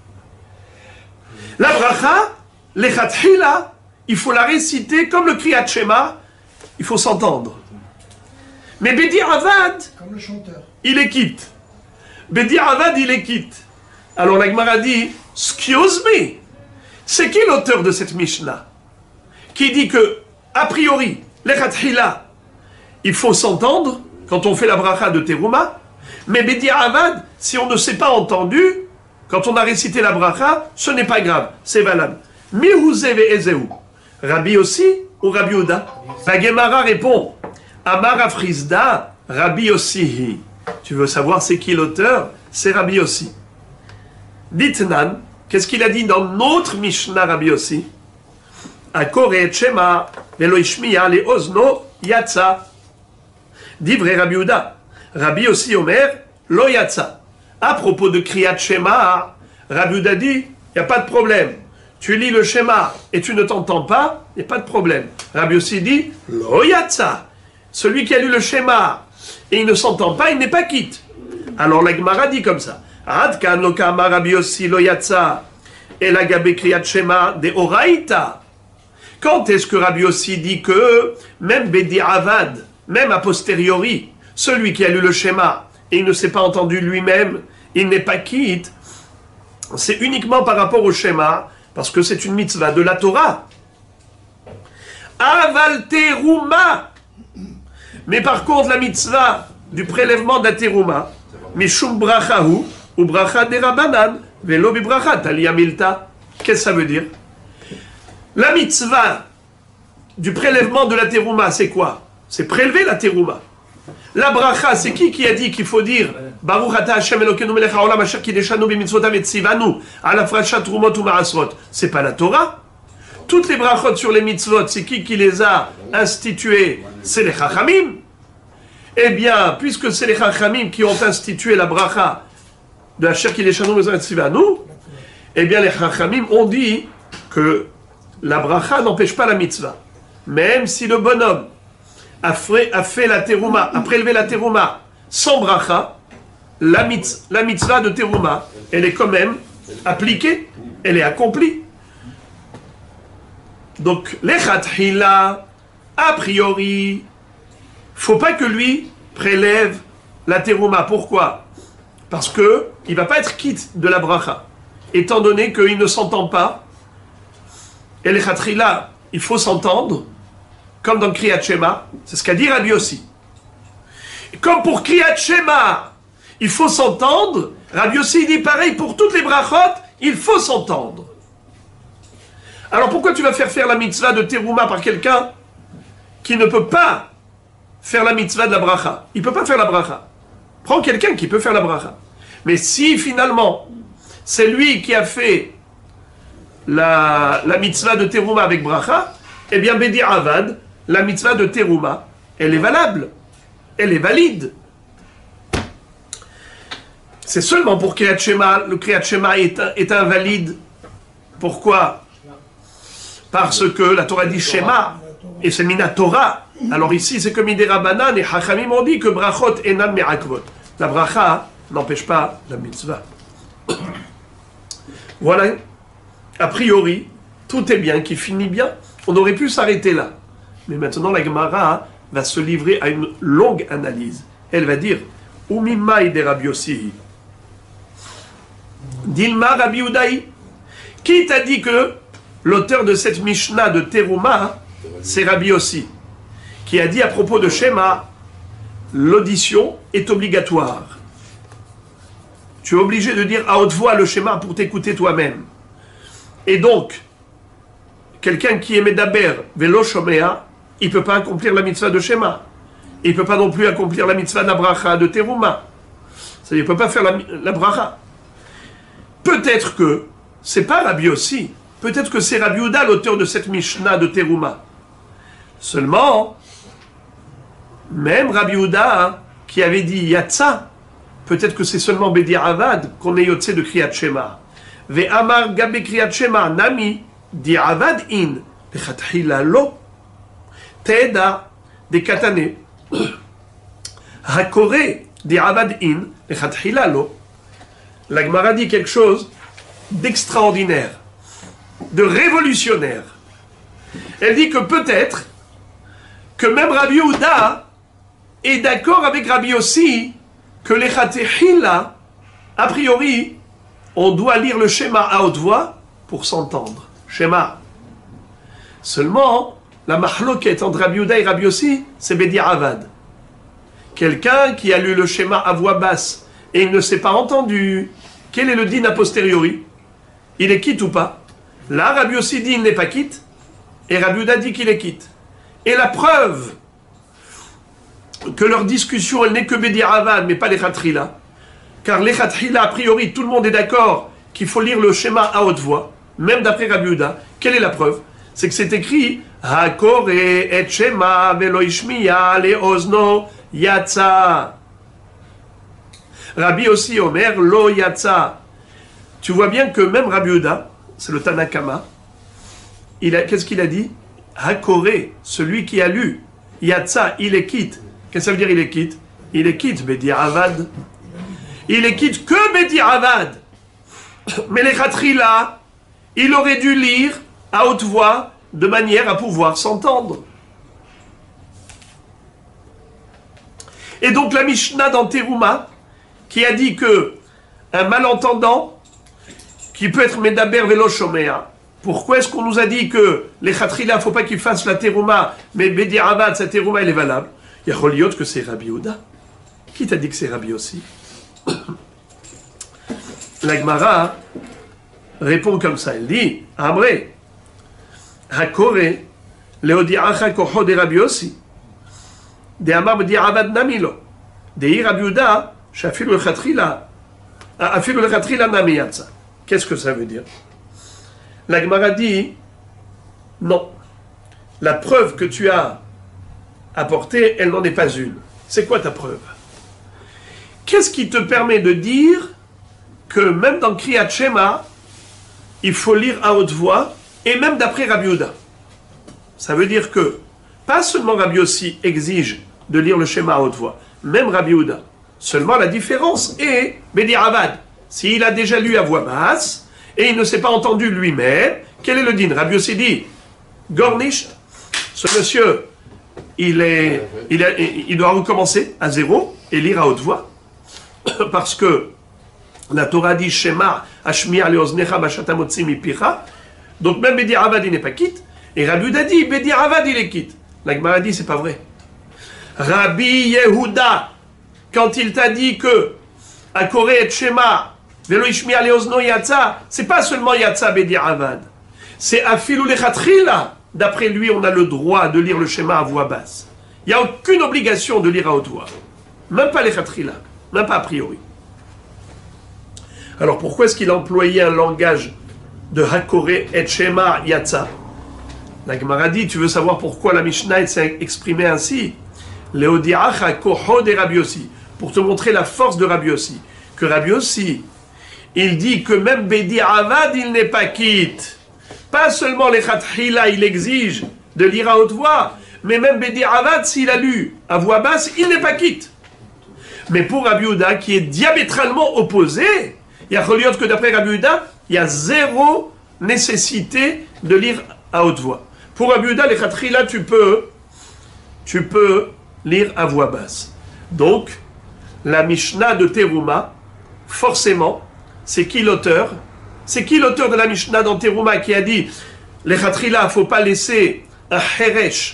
S1: La bracha, les khatkhila, il faut la réciter comme le Kriyat Shema, il faut s'entendre. Mais Bedi Avad,
S3: comme le chanteur,
S1: il est quitte. Bedi Avad, il est quitte. Alors la Gemara dit, excuse me, c'est qui l'auteur de cette Mishnah qui dit que, a priori, les khatkhila, il faut s'entendre quand on fait la bracha de Teruma, mais Bedi Avad, si on ne s'est pas entendu, quand on a récité la bracha, ce n'est pas grave, c'est valable. Mihuze ve'ezeu. Rabbi aussi ou Rabbi Ouda? La Gemara répond, Amar Afrizda, Rabbi aussi. Tu veux savoir c'est qui l'auteur? C'est Rabbi aussi. Ditnan, qu'est-ce qu'il a dit dans notre Mishnah Rabbi aussi? Akore et Shema, velo ishmiya le ozno yatsa. Dit vrai Rabbi Ouda. Rabbi aussi Omer, lo yatsa. À propos de Kriyat Shema, Rabbi Ouda dit, il n'y a pas de problème. Tu lis le schéma et tu ne t'entends pas, il n'y a pas de problème. Rabbi aussi dit, lo yatsa. Celui qui a lu le schéma et il ne s'entend pas, il n'est pas quitte. Alors la Gemara dit comme ça. Adkan lo kama Rabbi aussi lo yatsa. Et la gabe kriyat shema de oraita. Quand est-ce que Rabbi aussi dit que même Bedi Avad, même a posteriori, celui qui a lu le schéma et il ne s'est pas entendu lui-même, il n'est pas quitte? C'est uniquement par rapport au schéma, parce que c'est une mitzvah de la Torah. Aval teruma. Mais par contre, la mitzvah du prélèvement de la teruma, mishum brachahu, ou bracha derabanan, velo bi bracha taliyamilta. Qu'est-ce que ça veut dire? La mitzvah du prélèvement de la teruma, c'est quoi? C'est prélever la teruma. La bracha, c'est qui a dit qu'il faut dire Baruch ata Hashem Elokeinu melech haolam asher kideshanu b'mitzvotav et tzivanu al afrashat trumot u'ma'asrot. C'est pas la Torah. Toutes les brachot sur les mitzvot, c'est qui les a instituées? C'est les chachamim. Eh bien, puisque c'est les chachamim qui ont institué la bracha de asher kideshanu b'mitzvotav et tzivanu, eh bien les chachamim ont dit que la bracha n'empêche pas la mitzvah. Même si le bonhomme a fait la terouma, a prélevé la terouma sans bracha, la mitzvah de terouma, elle est quand même appliquée, elle est accomplie. Donc, les khatkhila, a priori, faut pas que lui prélève la terouma. Pourquoi? Parce que il va pas être quitte de la bracha, étant donné qu'il ne s'entend pas. Et les khatkhila, il faut s'entendre. Comme dans Kriyat Shema, c'est ce qu'a dit Rabbi aussi. Comme pour Kriyat Shema, il faut s'entendre, Rabbi aussi dit pareil pour toutes les brachot, il faut s'entendre. Alors pourquoi tu vas faire la mitzvah de Teruma par quelqu'un qui ne peut pas faire la mitzvah de la bracha? Il ne peut pas faire la bracha. Prends quelqu'un qui peut faire la bracha. Mais si finalement, c'est lui qui a fait la mitzvah de Teruma avec bracha, eh bien Bedi Avad, la mitzvah de Teruma, elle est valable, elle est valide. C'est seulement pour Kriyat Shema, le Kriyat Shema est invalide. Pourquoi? Parce que la Torah dit Shema, et c'est Mina Torah. Alors ici, c'est comme Midera Banan, et Chachamim ont dit que Brachot Enan Me'akvot. La bracha n'empêche pas la mitzvah. Voilà, a priori, tout est bien, qui finit bien. On aurait pu s'arrêter là. Mais maintenant, la Gemara va se livrer à une longue analyse. Elle va dire, Umimai de Rabbi Yossi. Dilma Rabbi Udaï. Qui t'a dit que l'auteur de cette Mishnah de Teruma, c'est Rabbi Yossi? qui a dit à propos de Shema, l'audition est obligatoire. Tu es obligé de dire à haute voix le Shema pour t'écouter toi-même. Et donc, quelqu'un qui est Medaber Velo Shomea, il ne peut pas accomplir la mitzvah de Shema. Il ne peut pas non plus accomplir la mitzvah de la bracha de Teruma. C'est-à-dire, il ne peut pas faire la bracha. Peut-être que, c'est pas Rabbi aussi, peut-être que c'est Rabbi Yehuda l'auteur de cette Mishnah de Teruma. Seulement, même Rabbi Yehuda, qui avait dit Yatsa, peut-être que c'est seulement Bedi Avad qu'on est yotse de Kriyat Shema. Ve Amar Gabe Kriyat Shema Nami Di Avad in Lechatchila Lo Teda de Katane Hakore Di Avad in Lechatchila Lo. La Gemara dit quelque chose d'extraordinaire, de révolutionnaire. Elle dit que peut-être que même Rabbi Yehuda est d'accord avec Rabbi aussi que les Chatechila, a priori, on doit lire le schéma à haute voix pour s'entendre. Schéma. Seulement, la mahloket entre Rabbi Yehuda et Rabbi Yossi, c'est Bedi Avad. Quelqu'un qui a lu le schéma à voix basse et il ne s'est pas entendu, quel est le din a posteriori? Il est quitte ou pas? Là, Rabbi Yossi dit il n'est pas quitte, et Rabbi Yehuda dit qu'il est quitte. Et la preuve que leur discussion, elle n'est que Bedi Avad, mais pas les Khatrila. Car les Khatrila, a priori, tout le monde est d'accord qu'il faut lire le schéma à haute voix, même d'après Rabbi Yehuda. Quelle est la preuve? C'est que c'est écrit Hakore et Shema velo ishmiya le ozno yatsa. Rabbi aussi Omer lo yatsa. Tu vois bien que même Rabbi Yehuda, c'est le Tanakama, qu'est-ce qu'il a dit? Hakore, celui qui a lu Yatsa, il est quitte. Qu'est-ce que ça veut dire il est quitte? Il est quitte Bedi Avad. Il est quitte que Bedi Avad. Mais les Khatrila, il aurait dû lire à haute voix de manière à pouvoir s'entendre. Et donc la Mishnah dans Teruma, qui a dit que un malentendant, qui peut être Medaber Velo Shomea, pourquoi est-ce qu'on nous a dit que les Khatrila, il ne faut pas qu'ils fassent la Teruma, mais Bedi Avad, sa Teruma, elle est valable? Il y a Reliot que c'est Rabbi Yehuda. Qui t'a dit que c'est Rabbi aussi? La Gemara répond comme ça, elle dit Amré, Hakore, Leodiacha Koho de Rabbi aussi, de Amar Bedi Avad Namilo, de Rabbi Yehuda, Shafilu le Khatrila, Afilu le Khatrila Namiyatsa. Qu'est-ce que ça veut dire? La Gemara dit non. La preuve que tu as apportée, elle n'en est pas une. C'est quoi ta preuve? Qu'est-ce qui te permet de dire que même dans Kriyat Shema, il faut lire à haute voix, et même d'après Rabbi Yehuda? Ça veut dire que, pas seulement Rabbi Yossi exige de lire le schéma à haute voix, même Rabbi Yehuda. Seulement la différence est Bedi Avad. S'il a déjà lu à voix basse, et il ne s'est pas entendu lui-même, quel est le din? Rabbi Yossi dit, Gornish, ce monsieur, il doit recommencer à zéro et lire à haute voix, parce que la Torah dit Shema, Ashmi'a leoznecha bashatamotzi mipicha, donc même Bedi Avad il n'est pas quitte, et Rabbi Yehuda dit Bedi Avad il est quitte. La Gemara dit c'est pas vrai. Rabbi Yehuda, quand il t'a dit que Hakore et Shema Velo ishmi'a leozno yatsa, c'est pas seulement Yatsa Bedi Avad, c'est Afilu lechatchila. D'après lui, on a le droit de lire le schéma à voix basse. Il n'y a aucune obligation de lire à haute voix. Même pas lechatchila, même pas a priori. Alors pourquoi est-ce qu'il a employé un langage de Hakore et Shema Yatsa? La Gemara dit, tu veux savoir pourquoi la Mishnah s'est exprimée ainsi? Leodiacha koho de Rabbi Yossi, pour te montrer la force de Rabbi Yossi. Que Rabbi Yossi, il dit que même Bedi Avad, il n'est pas quitte. Pas seulement les Khatrila, il exige de lire à haute voix, mais même Bedi Avad, s'il a lu à voix basse, il n'est pas quitte. Mais pour Rabbi Yehuda, qui est diamétralement opposé, il y a reliot que d'après Rabbi Yehuda, il y a zéro nécessité de lire à haute voix. Pour Rabbi Yehuda, les Khatrila, tu peux lire à voix basse. Donc, la Mishnah de Teruma, forcément, c'est qui l'auteur? C'est qui l'auteur de la Mishnah dans Teruma qui a dit les Khatrila, il ne faut pas laisser un Heresh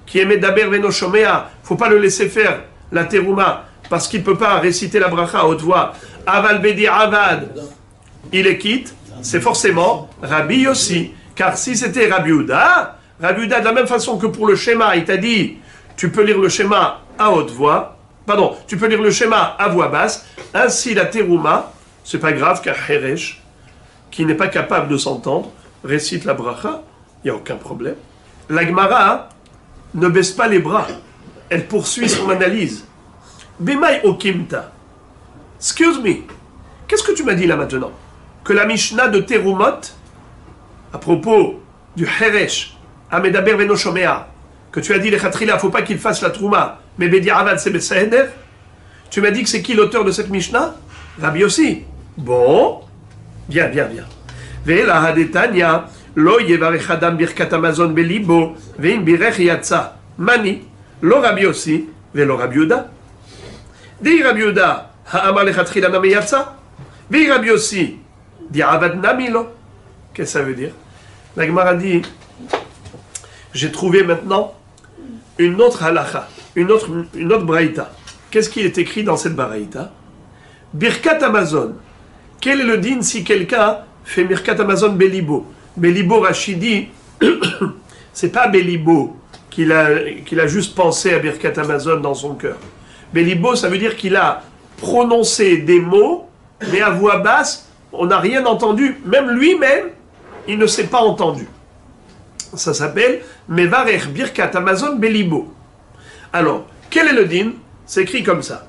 S1: qui est Medaber Veno Shomea, faut pas le laisser faire la terouma, parce qu'il peut pas réciter la bracha à haute voix. Aval Bedi Avad, il est quitte, c'est forcément Rabbi Yossi. Car si c'était Rabbi Yehuda, de la même façon que pour le schéma, il t'a dit, tu peux lire le schéma à haute voix, pardon, tu peux lire le schéma à voix basse, ainsi la terouma, c'est pas grave qu'un Heresh, qui n'est pas capable de s'entendre, récite la bracha, il n'y a aucun problème. La Gemara ne baisse pas les bras, elle poursuit son analyse. Bemai okimta, excuse me, qu'est-ce que tu m'as dit là maintenant? Que la Mishnah de Terumot, à propos du Heresh, Amedaber Veno Shomea, que tu as dit les Khatrila, il ne faut pas qu'il fasse la Trouma, mais Bedi Avad c'est Besaheder, tu m'as dit que c'est qui l'auteur de cette Mishnah? Rabbi Yossi. Bon, bien. Ve'ela hadetanya, lo yevarech adam birkat Amazon belibo, ve'im birech yatsa, mani, lo Rabbi Yossi, ve'lo Rabbi Yehuda. Dei Rabbi Yehuda, ha'amar lechatchila nami yatsa, ve'i Rabbi Yossi, di avad nami lo. Qu'est-ce que ça veut dire? La Gemara dit, j'ai trouvé maintenant une autre halakha, une autre braïta. Qu'est-ce qui est écrit dans cette braïta? Birkat Amazon. Quel est le din si quelqu'un fait Birkat Amazon Belibo? Belibo Rachidi, c'est pas Belibo qu'il a juste pensé à Birkat Amazon dans son cœur. Belibo, ça veut dire qu'il a prononcé des mots, mais à voix basse, on n'a rien entendu. Même lui-même, il ne s'est pas entendu. Ça s'appelle Mevarech Birkat Amazon Belibo. Alors, quel est le din? C'est écrit comme ça.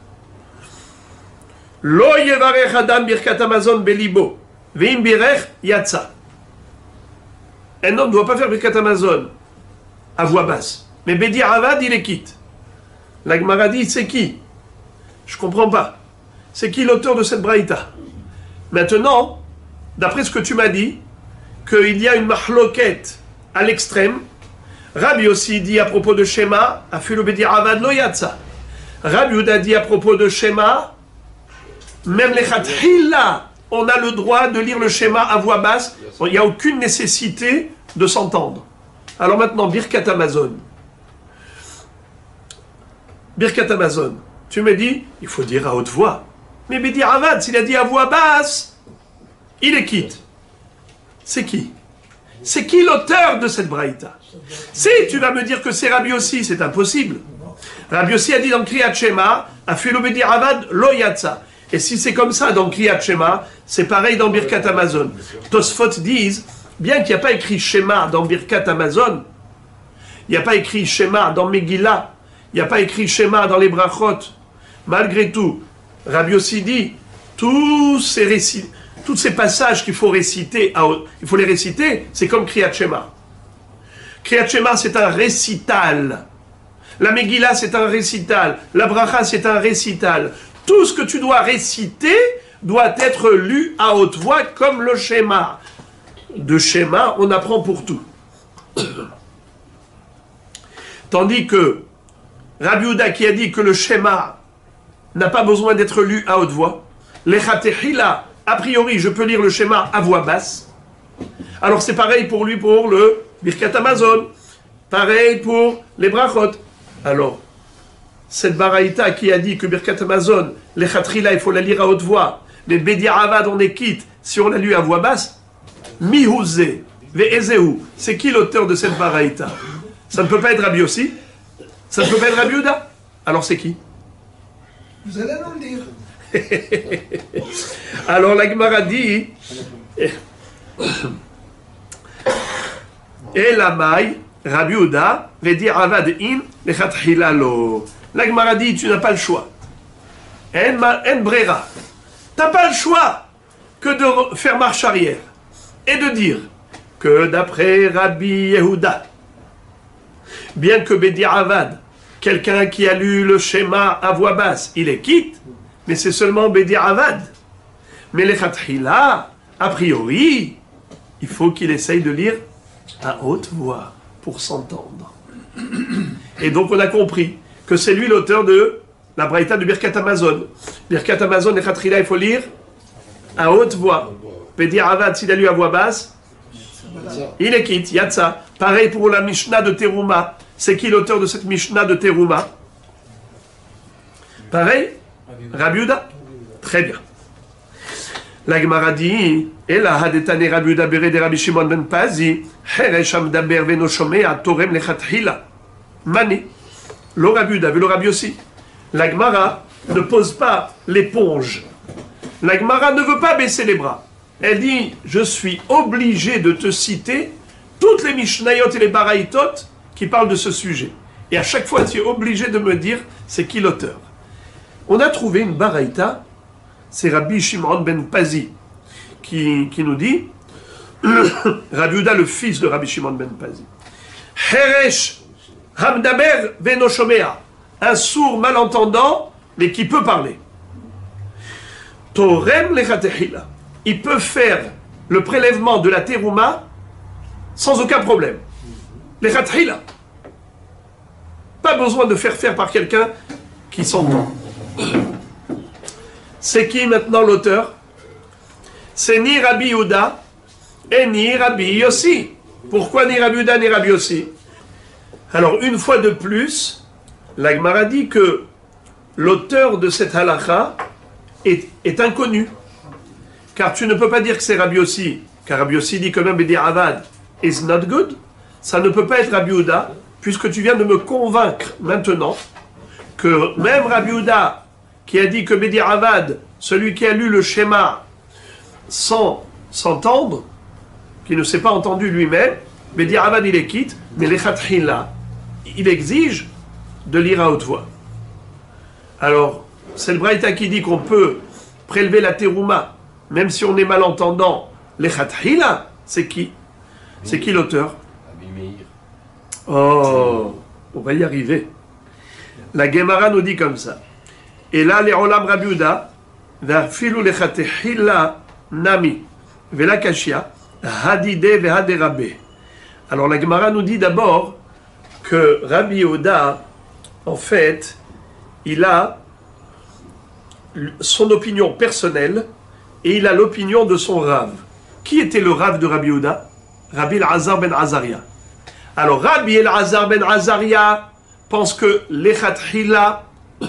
S1: Lo yevarech adam birkat Amazon belibo, ve'im birech yatsa. Un homme ne doit pas faire birkat Amazon à voix basse. Mais Bedi Avad, il est quitte. La Gemara dit, c'est qui? Je comprends pas. C'est qui l'auteur de cette braïta? Maintenant, d'après ce que tu m'as dit, qu'il y a une mahloket à l'extrême, Rabbi aussi dit à propos de Shema, afilu Bedi Avad lo yatsa. Rabbi Yehuda dit à propos de Shema, même les Khatrila, on a le droit de lire le schéma à voix basse. Il n'y a aucune nécessité de s'entendre. Alors maintenant, Birkat Amazon. Birkat Amazon. Tu me dis, il faut dire à haute voix. Mais Bedi Avad, s'il a dit à voix basse, il est quitte. C'est qui? C'est qui l'auteur de cette braïta? Si tu vas me dire que c'est Rabbi Yossi, c'est impossible. Rabbi Yossi a dit dans Kriyat Shema, Afilu Bedi Avad lo yatsa. Et si c'est comme ça dans Kriyat Shema, c'est pareil dans Birkat Amazon. Tosfot disent, bien qu'il n'y a pas écrit Shema dans Birkat Amazon, il n'y a pas écrit Shema dans Megillah, il n'y a pas écrit Shema dans les Brachot, malgré tout, Rabbi Yossi dit, tous ces passages qu'il faut réciter, il faut les réciter, c'est comme Kriyat Shema. Kriyat Shema, c'est un récital. La Megillah, c'est un récital. La Bracha, c'est un récital. Tout ce que tu dois réciter doit être lu à haute voix comme le schéma. De schéma, on apprend pour tout. Tandis que Rabbi Yehuda qui a dit que le schéma n'a pas besoin d'être lu à haute voix, les Khatechila, a priori, je peux lire le schéma à voix basse. Alors c'est pareil pour lui pour le Birkat Amazon, pareil pour les Brachot. Alors, cette baraïta qui a dit que Birkat Amazon, les Khatrila, il faut la lire à haute voix, mais Bedi Avad, on est quitte si on la lu à voix basse. Mihouze, Ve'ezehu, c'est qui l'auteur de cette baraïta? Ça ne peut pas être Rabbi Yossi? Ça ne peut pas être Rabbi Yehuda? Alors c'est qui?
S3: Vous allez nous le dire.
S1: Alors la Gemara dit Elamai, Rabbi Yehuda, Vedi Avad in, Lechatchila lo. La Gemara dit, tu n'as pas le choix. En brera. Tu n'as pas le choix que de faire marche arrière et de dire que d'après Rabbi Yehuda, bien que Bedi Avad, quelqu'un qui a lu le schéma à voix basse, il est quitte, mais c'est seulement Bedi Avad. Mais les Khatchila, a priori, il faut qu'il essaye de lire à haute voix pour s'entendre. Et donc on a compris que c'est lui l'auteur de la braïta de Birkat Amazon. Birkat Amazon et Khatchila, il faut lire à haute voix. Bedi Avad, s'il a lu à voix basse, il est quitte, Yatsa. Pareil pour la Mishnah de Teruma. C'est qui l'auteur de cette Mishnah de Teruma? Pareil, Rabbi Yehuda. Très bien. La Gemara dit, et la hadetane Rabbi Yehuda bere de Rabbi Shimon ben Pazi, Heresh amdaber veno shomea torem lechatchila. Mané. Le Rabbi Yehuda, le Rabbi aussi. La Gemara ne pose pas l'éponge. La Gemara ne veut pas baisser les bras. Elle dit, je suis obligé de te citer toutes les Mishnayot et les Baraïtot qui parlent de ce sujet. Et à chaque fois, tu es obligé de me dire, c'est qui l'auteur. On a trouvé une Baraïta, c'est Rabbi Shimon ben Pazi, qui nous dit, Rabbi Yehuda, le fils de Rabbi Shimon ben Pazi. Heresh hamdaber veno shomea, un sourd malentendant, mais qui peut parler. Torem lechatechila, il peut faire le prélèvement de la terouma sans aucun problème. Lechatechila. Pas besoin de faire par quelqu'un qui s'entend. C'est qui maintenant l'auteur? C'est ni Rabbi Yehuda et ni Rabbi Yossi. Pourquoi ni Rabbi Yehuda ni Rabbi Yossi? Alors une fois de plus, la Gemara dit que l'auteur de cette halakha est inconnu. Car tu ne peux pas dire que c'est Rabbi Yossi, car Rabbi Yossi dit quand même Bedi Avad is not good. Ça ne peut pas être Rabbi Yehuda, puisque tu viens de me convaincre maintenant que même Rabbi Yehuda, qui a dit que Bedi Avad, celui qui a lu le schéma sans s'entendre, qui ne s'est pas entendu lui-même, Bedi Avad il est quitte, mais les Khatchila, il exige de lire à haute voix. Alors, c'est le Braïta qui dit qu'on peut prélever la terouma, même si on est malentendant. Les Khatchila, c'est qui? C'est qui l'auteur? Oh, on va y arriver. La Gemara nous dit comme ça. Et là, les Olam Rabbi Yehuda, Verfilu lechatechila nami, vela kashia, hadide vehaderabe. Alors la Gemara nous dit d'abord que Rabbi Yehuda, en fait, il a son opinion personnelle et il a l'opinion de son Rav. Qui était le Rav de Rabbi Yehuda? Rabbi Elazar ben Azaria. Alors Rabbi Elazar ben Azaria pense que lechatchila,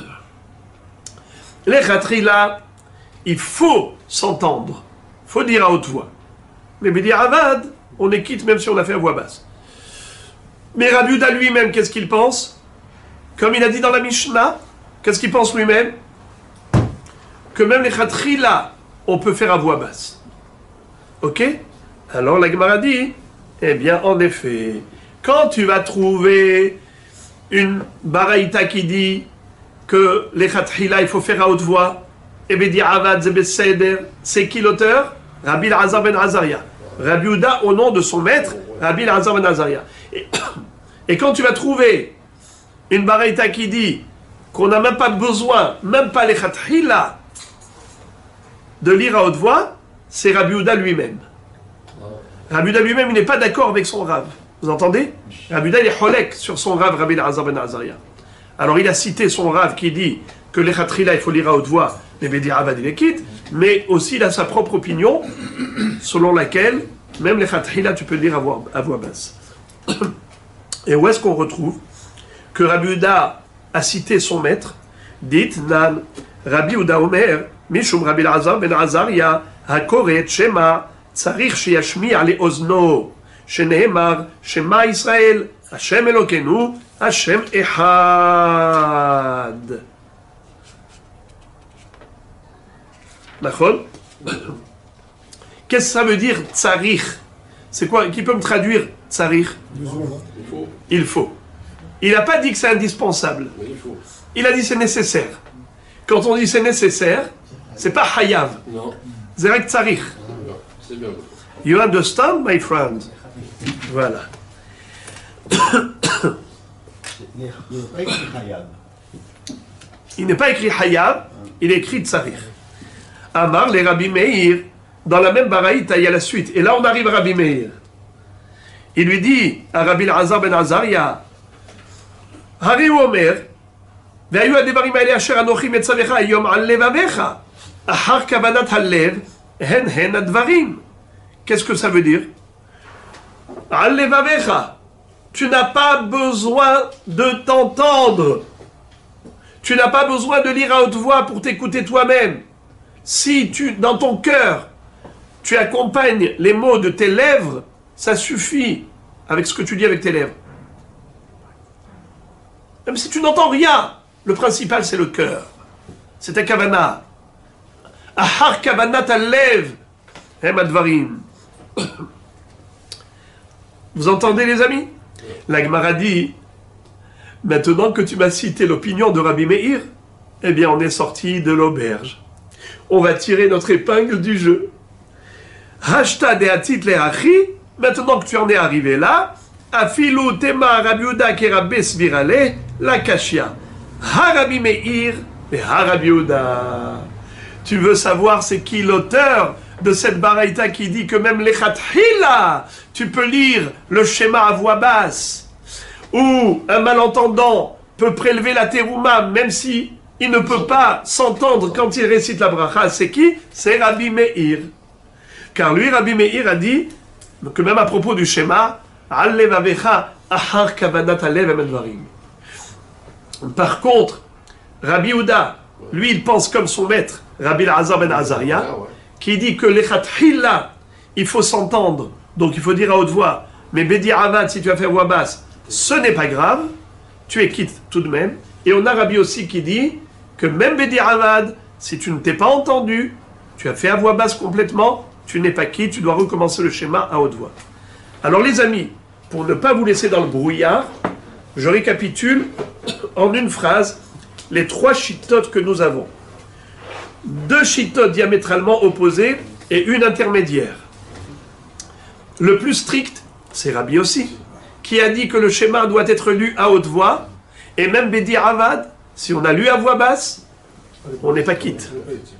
S1: il faut s'entendre, il faut dire à haute voix. Mais Bedi Avad, on est quitte même si on a fait à voix basse. Mais Rabbi Yehuda lui-même, qu'est-ce qu'il pense? Comme il a dit dans la Mishnah, qu'est-ce qu'il pense lui-même? Que même les Khatchila, on peut faire à voix basse. Ok? Alors la Gemara dit, eh bien en effet, quand tu vas trouver une Baraïta qui dit que les Khatchila, il faut faire à haute voix, et Bedi Avad, c'est qui l'auteur? Rabbi Elazar ben Azaria. Rabbi Yehuda au nom de son maître, Rabbi Elazar ben Azaria. Et quand tu vas trouver une Baraïta qui dit qu'on n'a même pas besoin, même pas les Khatchila, de lire à haute voix, c'est Rabbi Yehuda lui-même. Rabbi Yehuda lui-même, il n'est pas d'accord avec son Rav. Vous entendez? Rabbi Yehuda, il est cholek sur son Rav, Rabbi Elazar ben Azaria. Alors il a cité son Rav qui dit que les Khatchila, il faut lire à haute voix, les Bedi Avad, il est quitte, mais aussi il a sa propre opinion, selon laquelle, même les Khatchila, tu peux le lire à voix basse. Et où est-ce qu'on retrouve que Rabbi Yehuda a cité son maître? Dit Nan, Rabbi Yehuda Omer, Mishum Rabbi Elazar ben Azaria, Hakoret Shema, Tzarich Sheyashmi'a le'ozno, Sheneemar, Shema Israël, Hashem Elokenu, Hashem Echad. D'accord? Qu'est-ce que ça veut dire Tzarich? C'est quoi? Qui peut me traduire Tzarich? Il faut. Il n'a pas dit que c'est indispensable. Il a dit c'est nécessaire. Quand on dit c'est nécessaire, c'est pas Hayav.
S2: Non.
S1: C'est vrai que Tzarich.
S2: C'est bien.
S1: You understand, my friend? Voilà. Il n'est pas écrit Hayav, il est écrit Tzarich. Amar les Rabbi Meir, dans la même baraïta, il y a la suite. Et là, on arrive à Rabbi Meir. Il lui dit à Rabbi Elazar ben Azaria, Hari Omer, והיו הדברים האלה אשר אנוכי מצווך היום על לבביך, אחר כוונת הלב, הן הדברים. Qu'est-ce que ça veut dire? Al levavecha. tu n'as pas besoin de t'entendre. Tu n'as pas besoin de lire à haute voix pour t'écouter toi-même. Si dans ton cœur, tu accompagnes les mots de tes lèvres, ça suffit avec ce que tu dis avec tes lèvres. Même si tu n'entends rien, le principal c'est le cœur. C'est ta kavana. Ahar kavana ta lève. Advarim. Vous entendez les amis? La Gemara dit, maintenant que tu m'as cité l'opinion de Rabbi Meir, eh bien on est sorti de l'auberge. On va tirer notre épingle du jeu. Hashta de atit le hachi, maintenant que tu en es arrivé là, afilu tema Rabbi Yehuda ke Rabbi Svirale, la kashia. Ha Rabbi Meir et ha Rabbi Yehuda. Tu veux savoir c'est qui l'auteur de cette baraïta qui dit que même lechatchila, tu peux lire le schéma à voix basse, ou un malentendant peut prélever la terouma même si il ne peut pas s'entendre quand il récite la bracha. C'est qui? C'est Rabbi Meir. Car lui, Rabbi Meir a dit que même à propos du schéma, ahar kavanat alev amedvarim. Par contre, Rabbi Yehuda, lui, il pense comme son maître, Rabbi Elazar ben Azaria, qui dit que lechatchila, il faut s'entendre, donc il faut dire à haute voix, mais Bedi Avad, si tu as fait voix basse, ce n'est pas grave, tu es quitte tout de même. Et on a Rabbi aussi qui dit que même Bedi Avad, si tu ne t'es pas entendu, tu as fait à voix basse complètement, tu n'es pas quitte, tu dois recommencer le schéma à haute voix. Alors les amis, pour ne pas vous laisser dans le brouillard, je récapitule en une phrase les 3 chitotes que nous avons. 2 chitotes diamétralement opposées et une intermédiaire. Le plus strict, c'est Rabbi aussi, qui a dit que le schéma doit être lu à haute voix, et même Bedi Avad, si on a lu à voix basse, on n'est pas quitte.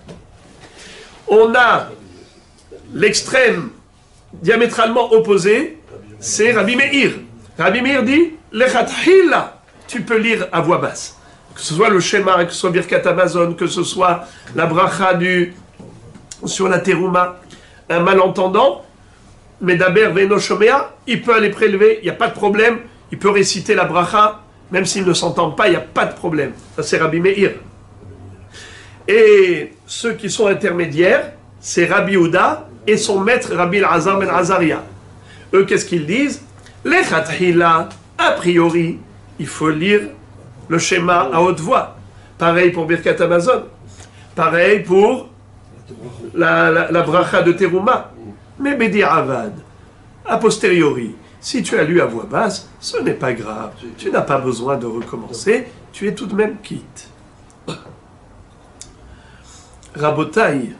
S1: On a l'extrême diamétralement opposé, c'est Rabbi Meir. Rabbi Meir dit, lechatchila, tu peux lire à voix basse. Que ce soit le schéma, que ce soit Birkat Amazon, que ce soit la bracha sur la terouma, un malentendant, Medaber Veno Shomea, il peut aller prélever, il n'y a pas de problème, il peut réciter la bracha, même s'il ne s'entend pas, il n'y a pas de problème. Ça c'est Rabbi Meir. Et ceux qui sont intermédiaires, c'est Rabbi Yehuda et son maître Rabbi Elazar ben Azaria. Eux, qu'est-ce qu'ils disent? Lechatchila, a priori, il faut lire le schéma à haute voix. Pareil pour Birkat Amazon. Pareil pour la bracha de Teruma. Mais Bedi Avad, a posteriori, si tu as lu à voix basse, ce n'est pas grave. Tu n'as pas besoin de recommencer. Tu es tout de même quitte. Rabotaï,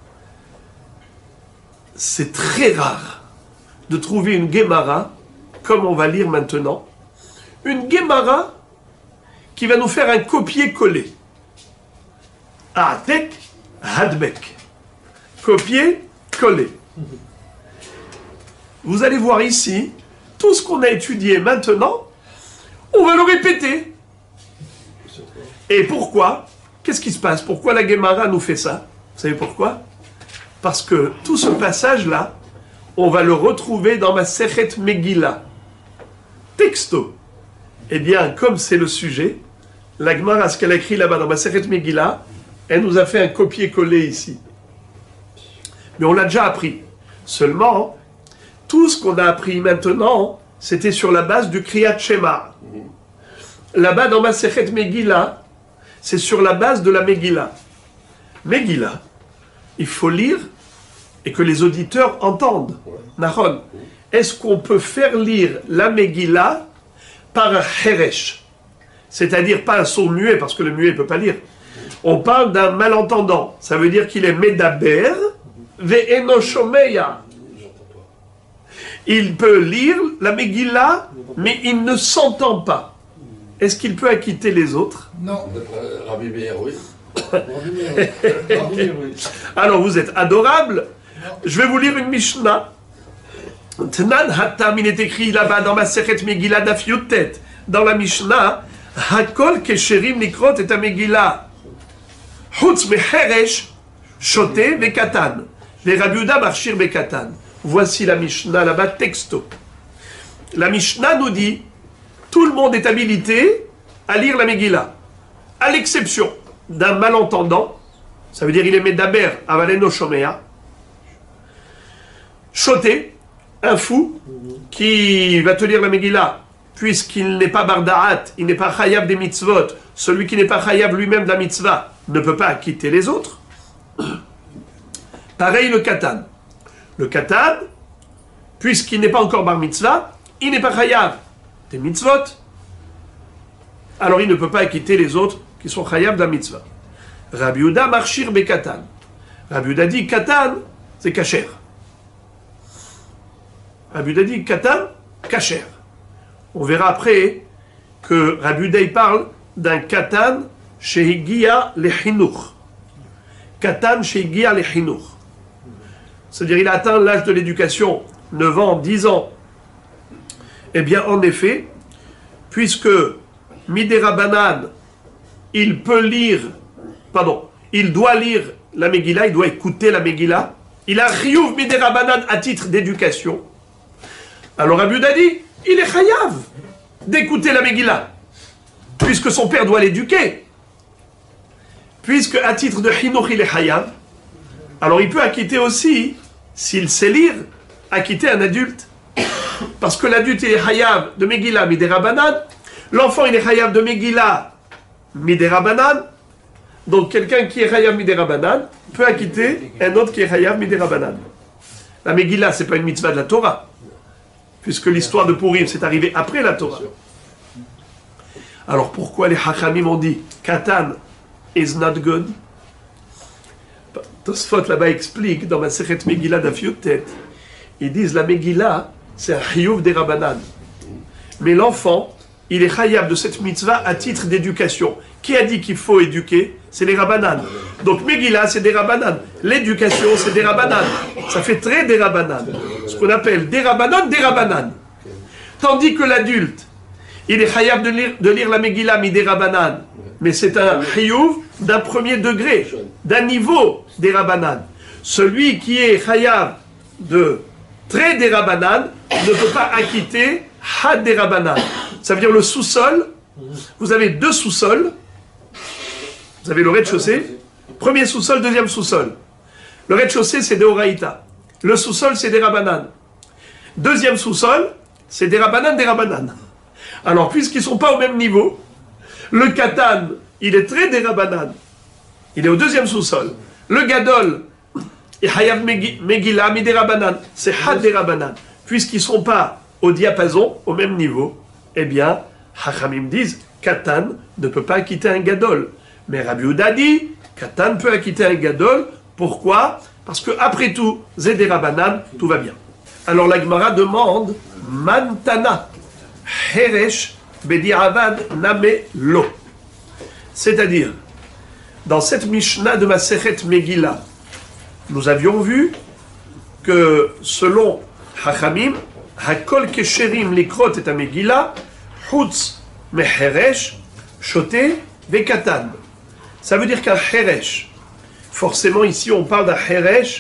S1: c'est très rare de trouver une Gemara, comme on va lire maintenant, une Gemara qui va nous faire un copier-coller. Atek, hadbek. Copier-coller. Vous allez voir ici, tout ce qu'on a étudié maintenant, on va le répéter. Et pourquoi? Qu'est-ce qui se passe? Pourquoi la Gemara nous fait ça? Vous savez pourquoi? Parce que tout ce passage-là, on va le retrouver dans ma Sechet Megillah. Texto. Eh bien, comme c'est le sujet, la Gemara, ce qu'elle a écrit là-bas dans ma Sechet Megillah, elle nous a fait un copier-coller ici. Mais on l'a déjà appris. Seulement, tout ce qu'on a appris maintenant, c'était sur la base du Kriyat Shema. Là-bas, dans ma Sechet Megillah, c'est sur la base de la Megillah. Megillah, il faut lire et que les auditeurs entendent. Nahon, est-ce qu'on peut faire lire la Megillah par un Heresh? C'est-à-dire pas un sourd muet, parce que le muet ne peut pas lire. On parle d'un malentendant. Ça veut dire qu'il est Medaber ve'eno shomeya. Il peut lire la Megillah, mais il ne s'entend pas. Est-ce qu'il peut acquitter les autres?
S3: Non.
S2: Rabbi Meir, oui.
S1: Alors vous êtes adorable. Je vais vous lire une Mishnah. Tnan Hatam, il est écrit là-bas dans ma Sechet Megillah Daf Yutet. Dans la Mishnah, Hakol Kesherim Nikrot et ta Megillah. Chutz Mecheresh, Shote Vekatan. Les Rabbi Yehuda Marchir Bekatan. Voici la Mishnah là-bas, texto. la Mishnah nous dit, tout le monde est habilité à lire la Megillah, à l'exception d'un malentendant, ça veut dire il est Medaber Avaleno Shomea, Choté, un fou, qui va te lire la Megillah, puisqu'il n'est pas Bardaat, il n'est pas Chayav des mitzvot, celui qui n'est pas Chayav lui-même de la mitzvah ne peut pas quitter les autres. Pareil le Katan. Le Katan, puisqu'il n'est pas encore bar mitzvah, il n'est pas Chayav des mitzvot, alors il ne peut pas quitter les autres qui sont Chayav de la mitzvah. Rabbi Yehuda marchir be Katan. Rabbi Yehuda dit Katan, c'est kasher. Rabbi Yehuda dit Katan, kasher. On verra après que Rabbi Yehuda parle d'un Katan shehigia le chinuch. Katan shehigia le chinuch. C'est-à-dire il a atteint l'âge de l'éducation, 9 ans, 10 ans. Eh bien, en effet, puisque Midera Banan, il peut lire, il doit lire la Megillah, il doit écouter la Megillah, il a Riyuv Midera Banan à titre d'éducation. Alors Rabbi Yehuda dit, il est chayav d'écouter la Megillah, puisque son père doit l'éduquer. Puisque à titre de chinuch il est chayav, alors il peut acquitter aussi, s'il sait lire, acquitter un adulte. Parce que l'adulte il est chayav de Megillah Midera Banan, l'enfant il est chayav de Megillah Midera Banan, donc quelqu'un qui est chayav Midera Banan peut acquitter un autre qui est chayav Midera Banan. La Megillah c'est pas une mitzvah de la Torah, puisque l'histoire de Purim c'est arrivé après la Torah. Alors pourquoi les Hachamim ont dit Katan is not good? Tosfot là-bas explique dans ma Sechet Megillah Daf Yud-Tet, ils disent la Megillah c'est un chiyuv des Rabbanan, mais l'enfant il est chayav de cette mitzvah à titre d'éducation. Qui a dit qu'il faut éduquer? C'est les Rabbanan. Donc Megillah c'est des Rabbanan, l'éducation c'est des Rabbanan, ça fait très des Rabbanan, ce qu'on appelle des Rabbanan. Tandis que l'adulte il est chayav de lire la Megillah mi des Rabbanan, mais c'est un chiyuv d'un premier degré, d'un niveau des Rabbanan. Celui qui est chayav de très des Rabbanan ne peut pas acquitter had des Rabbanan. Ça veut dire le sous-sol, vous avez deux sous-sols, vous avez le rez-de-chaussée, premier sous-sol, deuxième sous-sol. Le rez-de-chaussée c'est des Oraïta, le sous-sol c'est des Rabbanan. Deuxième sous-sol, c'est des Rabbanan. Alors puisqu'ils ne sont pas au même niveau, le Katan, il est très des Rabbanan, il est au deuxième sous-sol. Le Gadol, et Hayav Megillah, mi des Rabbanan, c'est Had des Rabbanan. Puisqu'ils ne sont pas au diapason, au même niveau, eh bien, Hachamim disent, Katan ne peut pas acquitter un Gadol. Mais Rabbi Yehuda dit, Katan peut acquitter un Gadol. Pourquoi? Parce que après tout, Zé des Rabbanan, tout va bien. Alors la Gemara demande, Mantana, Heresh, Bediavad, Name, Lo. C'est-à-dire, dans cette Mishnah de Masechet Megillah, nous avions vu que selon Hachamim, Hakol Kesherim Likrot et Megillah, Chutz Meheresh, Shoté Vekatan. Ça veut dire qu'un Heresh, forcément ici on parle d'un Heresh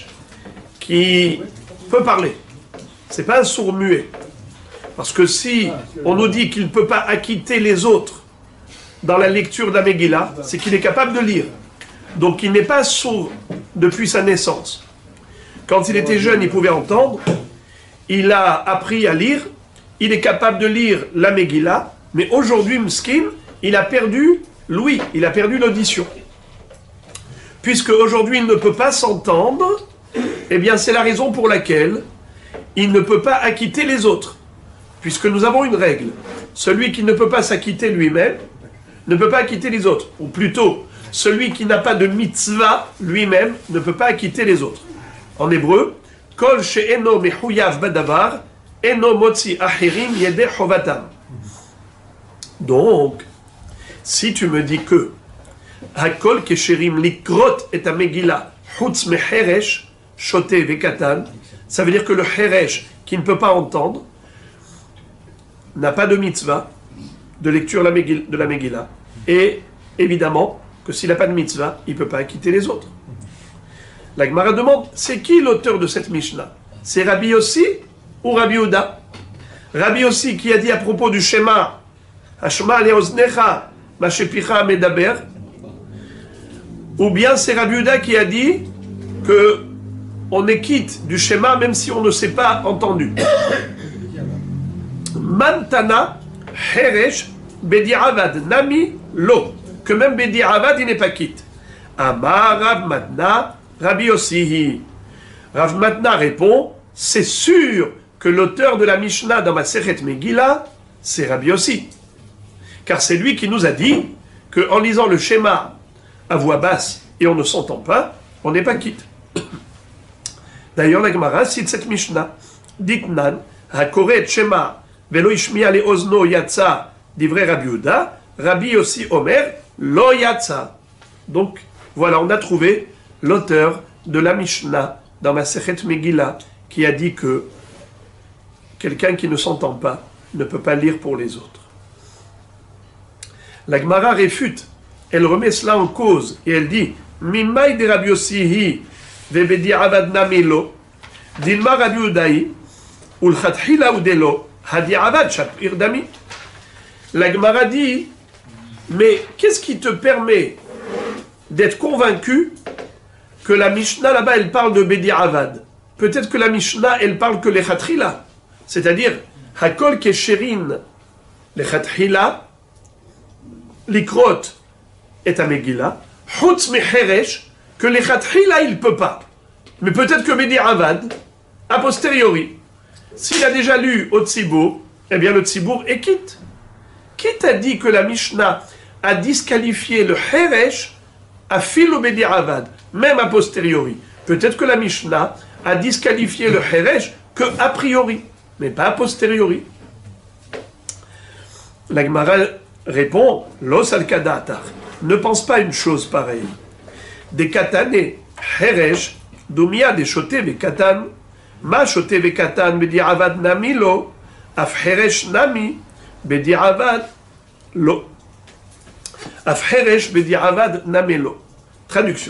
S1: qui peut parler. C'est pas un sourd muet. Parce que si on nous dit qu'il ne peut pas acquitter les autres dans la lecture de la Megillah, c'est qu'il est capable de lire. Donc il n'est pas sourd depuis sa naissance. Quand il était jeune, il pouvait entendre. Il a appris à lire. Il est capable de lire la Megillah. Mais aujourd'hui, Mskin, il a perdu l'ouïe, il a perdu l'audition. Puisque aujourd'hui, il ne peut pas s'entendre, eh bien c'est la raison pour laquelle il ne peut pas acquitter les autres. Puisque nous avons une règle. Celui qui ne peut pas s'acquitter lui-même ne peut pas acquitter les autres. Ou plutôt, celui qui n'a pas de mitzvah lui-même ne peut pas acquitter les autres. En hébreu, Kol she'eno mechuyav badavar, eno motzi achirim yede chovatam. Donc, si tu me dis que Hakol kesherim likrot et Megillah, chutz meheresh, shoté vekatan, ça veut dire que le heresh qui ne peut pas entendre n'a pas de mitzvah de lecture de la Megillah. Et évidemment que s'il n'a pas de mitzvah, il ne peut pas acquitter les autres. La Gemara demande, c'est qui l'auteur de cette Mishnah? C'est Rabbi Yossi ou Rabbi Yehuda? Rabbi aussi qui a dit à propos du Shema, Hashma leoznecha, mashepicha medaber, ou bien c'est Rabbi Yehuda qui a dit que on est quitte du Shema même si on ne s'est pas entendu. Mantana, Heresh, Bedi'avad, Nami, Lo, que même Bedi'avad il n'est pas quitte. Amar Rav Matna, Rabbi Ossihi. Rav Matna répond, c'est sûr que l'auteur de la Mishnah dans Masechet Megillah, c'est Rabbi Ossi. Car c'est lui qui nous a dit qu'en lisant le schéma à voix basse et on ne s'entend pas, on n'est pas quitte. D'ailleurs, la Gemara cite cette Mishnah. Ditnan, Hakoret Shema, Velo Ishmiya le Ozno Yatsa, divrei Rabbi Yehuda, Rabbi Ossi Omer, Lo Yatsa. Donc, voilà, on a trouvé l'auteur de la Mishnah dans Masechet Megillah qui a dit que quelqu'un qui ne s'entend pas ne peut pas lire pour les autres. La Gemara réfute, elle remet cela en cause et elle dit Mimai de Rabbi Yossihi vebedi avad namelo dilma Rabbi Yehudaï ulchatchila udelo hadi avad shapir dami. La Gemara dit mais qu'est-ce qui te permet d'être convaincu que la Mishnah là-bas elle parle de Bedi Avad? Peut-être que la Mishnah elle parle que les Khatrila, c'est-à-dire Hakol Kesherin, les Khatrila, l'Ikrot est à Megillah, Chutz Mecheresh, que les Khatrila il ne peut pas. Mais peut-être que Bedi Avad, a posteriori, s'il a déjà lu au Tzibour, eh bien le Tzibour est quitte. Qui t'a dit que la Mishnah a disqualifié le Heresh à Philo Bedi Avad, même a posteriori? Peut-être que la Mishnah a disqualifié le Heresh que a priori, mais pas a posteriori. La Gemara répond, Los al-Kadatar, ne pense pas une chose pareille. Des katane, Heresh, Dumia des choté ve katan, ma choté ve katan, Bedi Avad nami lo, af Heresh nami, Bedi Avad lo. Af Heresh Bedi Avad nami lo. Traduction.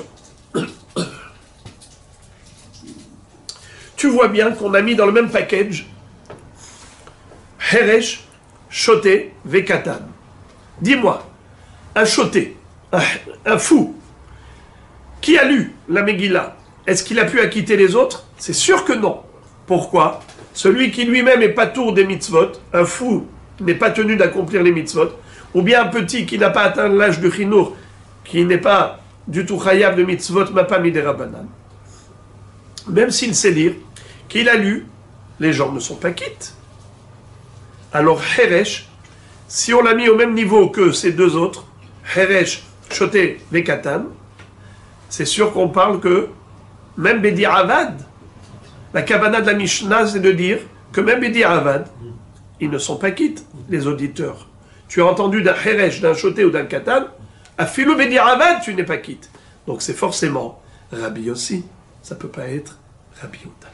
S1: Tu vois bien qu'on a mis dans le même package Heresh, Choté, Vekatan. Dis-moi, un Choté, un fou, qui a lu la Megillah, est-ce qu'il a pu acquitter les autres? C'est sûr que non. Pourquoi? Celui qui lui-même est pas tour des mitzvot, un fou n'est pas tenu d'accomplir les mitzvot, ou bien un petit qui n'a pas atteint l'âge de Chinour, qui n'est pas du tout chayav de mitzvot, m'a pas mis des rabbanan. Même s'il sait lire, qu'il a lu, les gens ne sont pas quittes. Alors Heresh, si on l'a mis au même niveau que ces deux autres, Heresh, Choté, Vekatan, c'est sûr qu'on parle que même Bedi Avad, la kavana de la Mishnah, c'est de dire que même Bedi Avad, ils ne sont pas quittes, les auditeurs. Tu as entendu d'un Heresh, d'un Choté ou d'un Katan, à Philo Bedi Avad, tu n'es pas quitte. Donc c'est forcément Rabbi aussi, ça ne peut pas être Rabbi Yehuda.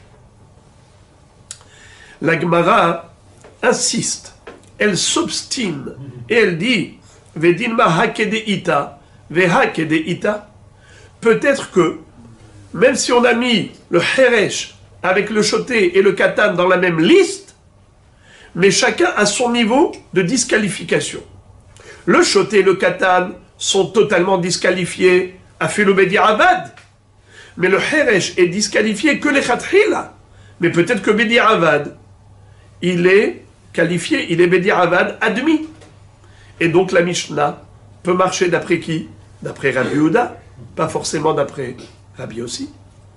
S1: La Gemara insiste, elle s'obstine et elle dit Vedinma hakede ita, vehakede ita. Peut-être que, même si on a mis le Heresh avec le Choté et le Katan dans la même liste, mais chacun a son niveau de disqualification. Le Choté et le Katan sont totalement disqualifiés à Philo Bedi Avad, mais le Heresh est disqualifié que les Khatrila. Mais peut-être que Bedi Avad, il est qualifié, il est Bedi Avad admis. Et donc la Mishnah peut marcher d'après qui? D'après Rabbi Yehuda, pas forcément d'après Rabbi aussi.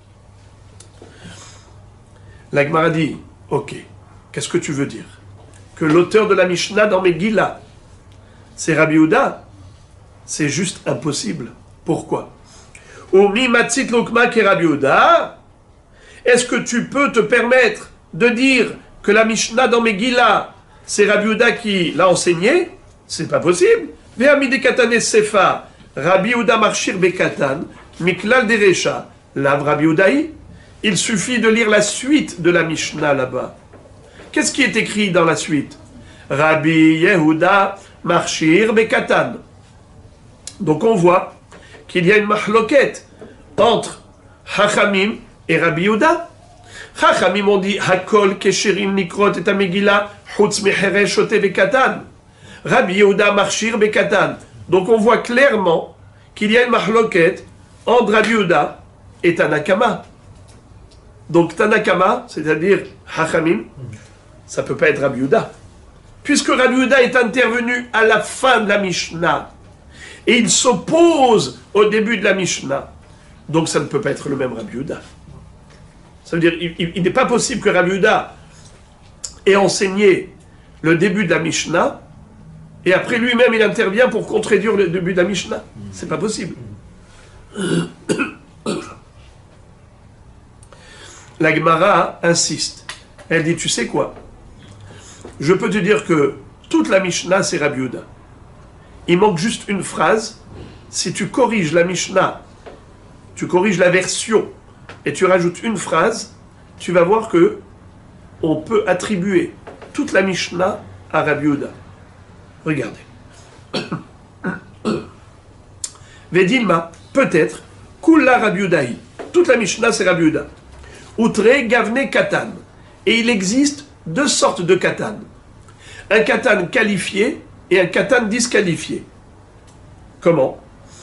S1: La Gemara dit, ok, qu'est-ce que tu veux dire? Que l'auteur de la Mishnah dans Megillah, c'est Rabbi Yehuda? C'est juste impossible. Pourquoi? Omi matzit lokma ke Rabbi Yehuda. Est-ce que tu peux te permettre de dire que la Mishnah dans Megillah, c'est Rabbi Yehuda qui l'a enseigné? C'est pas possible. Ve'amide katane sefa, Rabbi Yehuda marchir bekatan, miklal derecha, lav Rabbi Yehudaï. Il suffit de lire la suite de la Mishnah là-bas. Qu'est-ce qui est écrit dans la suite? Rabbi Yehuda marchir bekatan. Donc on voit qu'il y a une mahloket entre Hachamim et Rabbi Yehuda. Chachamim ont dit Hakol kesherim nikrot et amegila chutz mecheresh shote bekatan. Rabbi Yehuda marchir bekatan. Donc on voit clairement qu'il y a une mahloket entre Rabbi Yehuda et Tanakama. Donc Tanakama, c'est-à-dire Chachamim, ça peut pas être Rabbi Yehuda. Puisque Rabbi Yehuda est intervenu à la fin de la Mishnah et il s'oppose au début de la Mishnah, donc ça ne peut pas être le même Rabbi Yehuda. Ça veut dire il n'est pas possible que Rabbi Yehuda ait enseigné le début de la Mishnah et après lui-même il intervient pour contredire le début de la Mishnah. C'est pas possible. La Gemara insiste. Elle dit, tu sais quoi? Je peux te dire que toute la Mishnah, c'est Rabbi Yehuda. Il manque juste une phrase. Si tu corriges la Mishnah, tu corriges la version, et tu rajoutes une phrase, tu vas voir que on peut attribuer toute la Mishnah à Rabbi Yehuda. Regardez. Vedilma, peut-être, Kula Rabbi Yehudaï. Toute la Mishnah, c'est Rabbi Yehuda. Outre Gavne Katan. Et il existe deux sortes de Katan. Un Katan qualifié et un Katan disqualifié. Comment?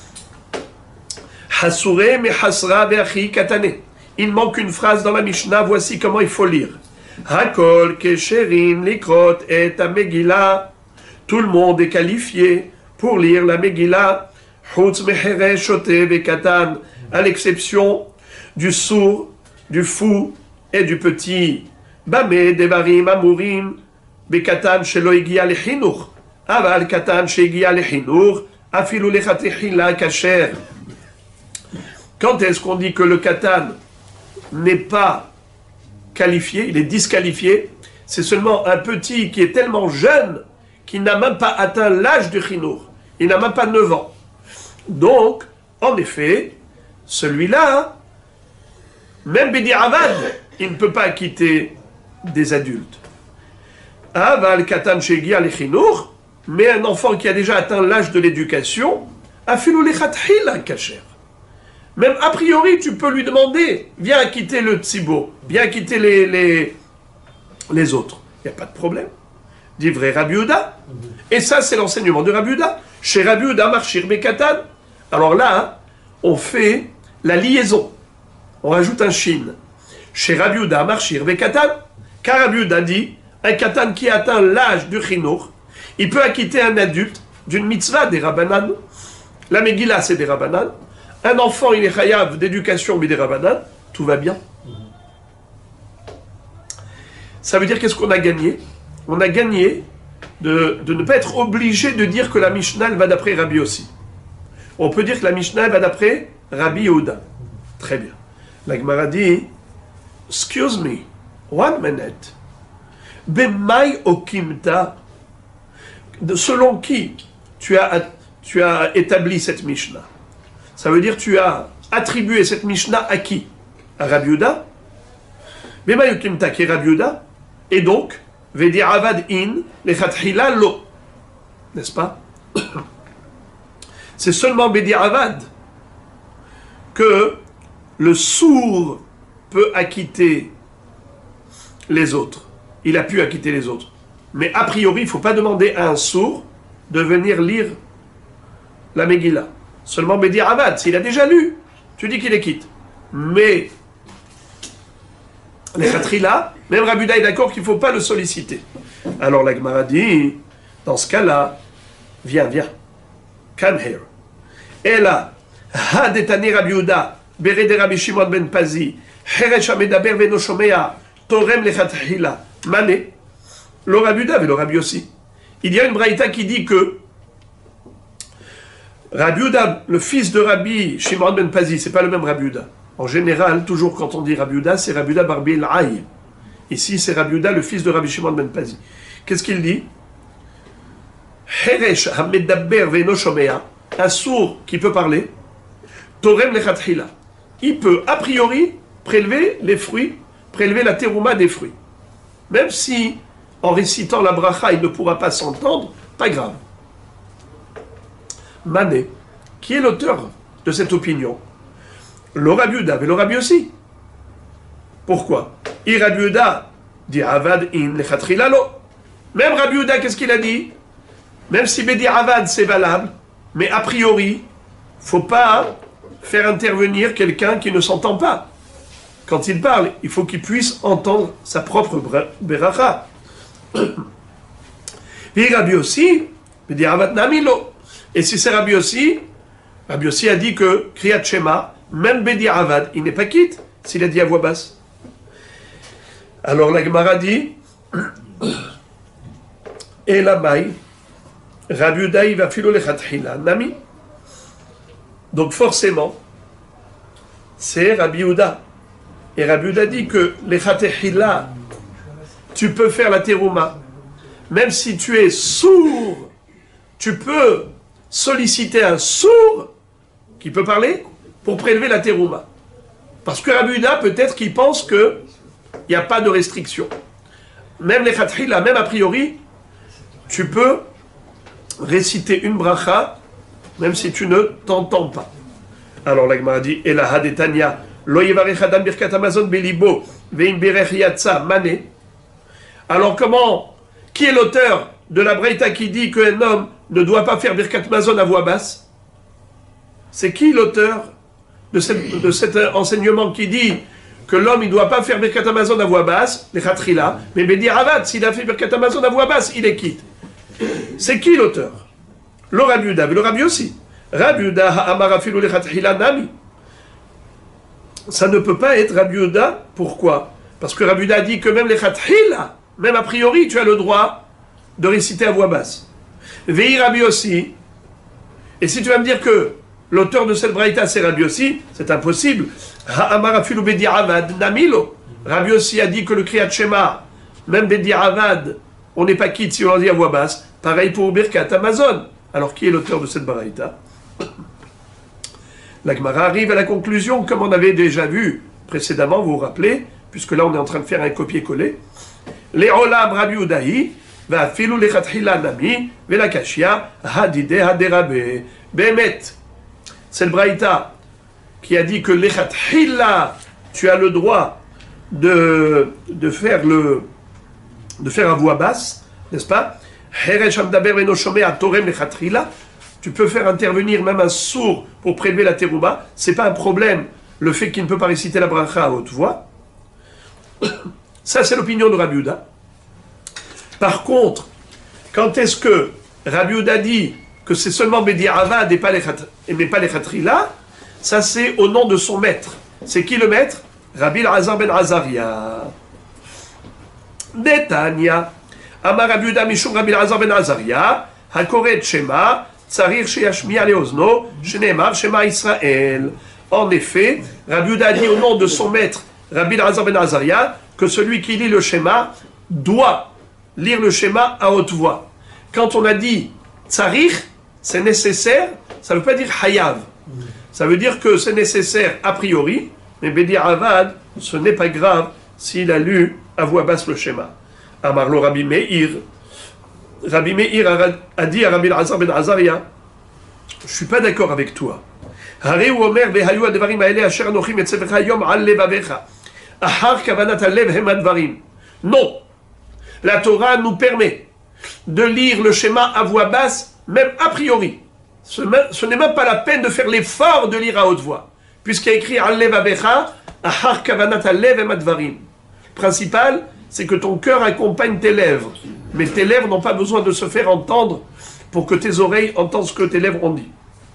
S1: Hasure me hasra ve'achi katane. Il manque une phrase dans la Mishnah, voici comment il faut lire. Hakol kesherin likrot et amegila. Tout le monde est qualifié pour lire la Megillah. Chutz mecheresh shote ve'katan. À l'exception du sourd, du fou et du petit. Bame devarim amurim bekatan shelo igia lechinur. Aval katan shegia lechinur. Afilu lechatechila kasher. Quand est-ce qu'on dit que le katan n'est pas qualifié, il est disqualifié? C'est seulement un petit qui est tellement jeune qu'il n'a même pas atteint l'âge du chinour. Il n'a même pas 9 ans. Donc, en effet, celui-là, même Bedi Avad, il ne peut pas quitter des adultes. Aval katan shegia lechinur, mais un enfant qui a déjà atteint l'âge de l'éducation, afilu lechatchila kasher. Même a priori, tu peux lui demander, viens quitter le tzibo, viens quitter les autres. Il n'y a pas de problème. Dit vrai Rabbi Yehuda. Et ça, c'est l'enseignement de Rabbi Yehuda. Chez Rabbi Yehuda, marchir bekatan. Alors là, on fait la liaison. On rajoute un shin. Chez Rabbi Yehuda, marchir bekatan. Car Rabbi Yehuda dit, un katan qui atteint l'âge du chinour, il peut acquitter un adulte d'une mitzvah des rabbanan. La Megillah, c'est des rabbanan. Un enfant, il est chayav d'éducation, mais des rabbanan. Tout va bien. Ça veut dire qu'est-ce qu'on a gagné? On a gagné de ne pas être obligé de dire que la Mishnah elle va d'après Rabbi aussi. On peut dire que la Mishnah elle va d'après Rabbi Yehuda. Très bien. La Gemara dit, excuse me, 1 minute. Bemai okimta. Selon qui tu as établi cette Mishnah? Ça veut dire tu as attribué cette Mishnah à qui? À Rabbi Yehuda. Bemai okimta qui est Rabbi Yehuda. Et donc, Vedi Avad in lechatchila lo. N'est-ce pas? C'est seulement Bedi Avad que le sourd peut acquitter les autres. Il a pu acquitter les autres. Mais a priori, il ne faut pas demander à un sourd de venir lire la Megillah. Seulement Bedi Avad, s'il a déjà lu, tu dis qu'il les quitte. Mais les Khatrila, même Rabbi Yehuda est d'accord qu'il ne faut pas le solliciter. Alors la Gemara dit, dans ce cas-là, viens, come here. Et là, Hadetani Rabbi Yehuda, Bere de Rabbi Shimon ben Pazi, Cheresh Amedaber veno shomea, Torem lechatchila, Mané, le Rabbi Yehuda et le Rabbi aussi. Il y a une braïta qui dit que Rabbi Yehuda, le fils de Rabbi Shimon ben Pazi, c'est pas le même Rabbi Yehuda. En général, toujours quand on dit Rabbi Yehuda, c'est Rabbi Yehuda bar Bil'ai. Ici, c'est Rabbi Yehuda, le fils de Rabbi Shimon ben Pazi. Qu'est-ce qu'il dit? Cheresh hamedaber ve'eno shomea, un sourd qui peut parler, torem lechatchila. Il peut, a priori, prélever les fruits, prélever la terouma des fruits. Même si, en récitant la bracha, il ne pourra pas s'entendre, pas grave. Mané, qui est l'auteur de cette opinion? Le Rabbi Yehuda et le Rabbi aussi. Pourquoi? I Rabbi Yehuda dit Avad in lechatchila lo. Même Rabbi Yehuda, qu'est-ce qu'il a dit? Même si Bedi Avad c'est valable, mais a priori, faut pas faire intervenir quelqu'un qui ne s'entend pas. Quand il parle, il faut qu'il puisse entendre sa propre beracha. Et Rabbi aussi, Bedi Avad namilo. Et si c'est Rabbi aussi a dit que Kriyat Shema, même Bedi Avad, il n'est pas quitte s'il a dit à voix basse. Alors la Gemara dit, et la maille, Rabbi Yehuda il va filo lechatchila nami. Donc forcément, c'est Rabbi Yehuda. Et Rabbi Yehuda dit que lechatchila, tu peux faire la terouma. Même si tu es sourd, tu peux solliciter un sourd qui peut parler pour prélever la terouma. Parce que Rabbi Yehuda, peut-être qu'il pense que il n'y a pas de restriction. Même les khatchila, même a priori, tu peux réciter une bracha, même si tu ne t'entends pas. Alors la Gemara dit, Ela hadetanya, lo yivarech adam birkat hamazon belibo, ve'im berech yatsa mane. Alors comment, qui est l'auteur de la Breita qui dit qu'un homme ne doit pas faire birkat hamazon à voix basse? C'est qui l'auteur de cet enseignement qui dit que l'homme il ne doit pas faire Birkat Hamazon à voix basse, les Khatrila, mais Bedi Avad, s'il a fait Birkat Hamazon à voix basse, il est quitte. C'est qui l'auteur? Le Rabbi Yehuda, mais le Rabbi aussi. Rabbi Yehuda ha'amar afilu le Khatrila nami. Ça ne peut pas être Rabbi Yehuda. Pourquoi? Parce que Rabbi Yehuda dit que même les Khatrila, même a priori, tu as le droit de réciter à voix basse. Vei Rabbi aussi. Et si tu vas me dire que l'auteur de cette braïta, c'est Rabbi aussi, c'est impossible. Ha'amar afilu Bedi Avad namilo. Rabbi aussi a dit que le Kriyat Shema, même Bedi Avad, on n'est pas quitte si on en dit à voix basse. Pareil pour Birkat Hamazon. Alors qui est l'auteur de cette braïta? La Gemara arrive à la conclusion, comme on avait déjà vu précédemment, vous vous rappelez, puisque là on est en train de faire un copier-coller. Les olam Rabbi Yehudahi, va afilu lechatchila nami, vela kashia, hadide haderabe. Bemet. C'est le braïta qui a dit que lechatchila, tu as le droit de faire à voix basse, n'est-ce pas? Tu peux faire intervenir même un sourd pour prélever la terouma. C'est pas un problème le fait qu'il ne peut pas réciter la bracha à haute voix. Ça c'est l'opinion de Rabbi Yehuda. Par contre, quand est-ce que Rabbi Yehuda dit que c'est seulement Bedi Avad et pas les Khatrila, ça c'est au nom de son maître. C'est qui le maître? Rabbi Elazar ben Azaria. Netanya. Amar Rabbi Yehuda mishum Rabbi Elazar ben Azaria, hakoret shema, tsarir sheyashmiya leozno, shenemar shema Israël. En effet, Rabbi Yehuda dit au nom de son maître, Rabbi Elazar ben Azaria, que celui qui lit le schéma doit lire le schéma à haute voix. Quand on a dit tsarir, c'est nécessaire, ça ne veut pas dire hayav. Ça veut dire que c'est nécessaire a priori, mais Bedi Avad, ce n'est pas grave s'il a lu à voix basse le schéma. Amarlo Rabbi Meir. Rabbi Meir a dit à Rabbi Elazar ben Azaria, je ne suis pas d'accord avec toi. Hareu omer vehayu advarim haele asher anochi metzevcha yom al levavecha. Ahar kavanat halev hem advarim. Non. La Torah nous permet de lire le schéma à voix basse, même a priori. Ce n'est même pas la peine de faire l'effort de lire à haute voix, puisqu'il y a écrit al levavecha, ahar kavanat halev hem advarim. Principal, c'est que ton cœur accompagne tes lèvres. Mais tes lèvres n'ont pas besoin de se faire entendre pour que tes oreilles entendent ce que tes lèvres ont dit.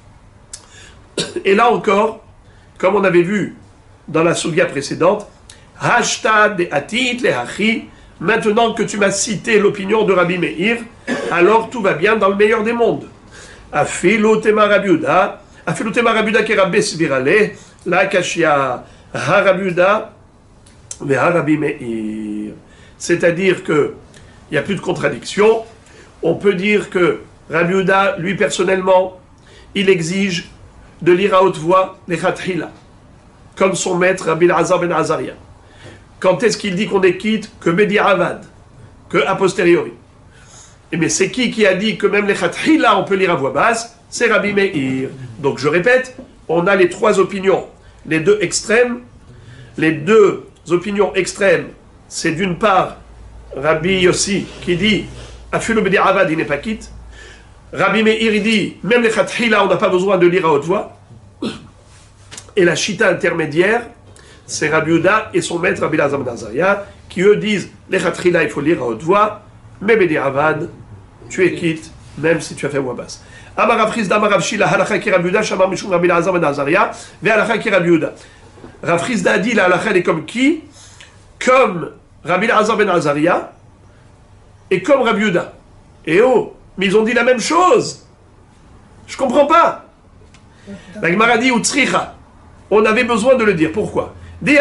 S1: Et là encore, comme on avait vu dans la sugya précédente, Hashtag de Atit le Hachi, maintenant que tu m'as cité l'opinion de Rabbi Meir, alors tout va bien dans le meilleur des mondes. Afilu tema Rabbi Yehuda, afilu tema Rabbi Yehuda ki Rabbi Svirale, la kashia ha Rabbi Yehuda, ve ha Rabbi Meir. C'est-à-dire que il n'y a plus de contradiction. On peut dire que Rabbi Yehuda, lui personnellement, il exige de lire à haute voix les Khatrila, comme son maître Rabbi Elazar ben Azaria. Quand est-ce qu'il dit qu'on est quitte? Que Bedi Avad, que a posteriori. Mais c'est qui a dit que même les Khatrila on peut lire à voix basse? C'est Rabbi Meir. Donc je répète, on a les trois opinions, les deux extrêmes, les deux opinions extrêmes, c'est d'une part Rabbi Yossi qui dit Afilu b'di'avad, il n'est pas quitte. Rabbi Meir il dit même les khatkhila, on n'a pas besoin de lire à haute voix. Et la chita intermédiaire, c'est Rabbi Yehuda et son maître Rabbi Elazar ben Azaria qui eux disent les khatkhila, il faut lire à haute voix, mais b'di'avad, tu es quitte, même si tu as fait voix basse. Amar Rav Chizda, Amar Rav Shila, halakha ki Rabbi Yehuda, shamar mishum Rabbi Elazar ben Azaria, ve halakha ki Rabbi Yehuda. Rav Chizda a dit la halakha elle est comme qui? Comme Rabbi Elazar ben Azaria et comme Rabbi Yehuda. Et oh, mais ils ont dit la même chose. Je comprends pas. La Gemara dit utzricha. On avait besoin de le dire. Pourquoi?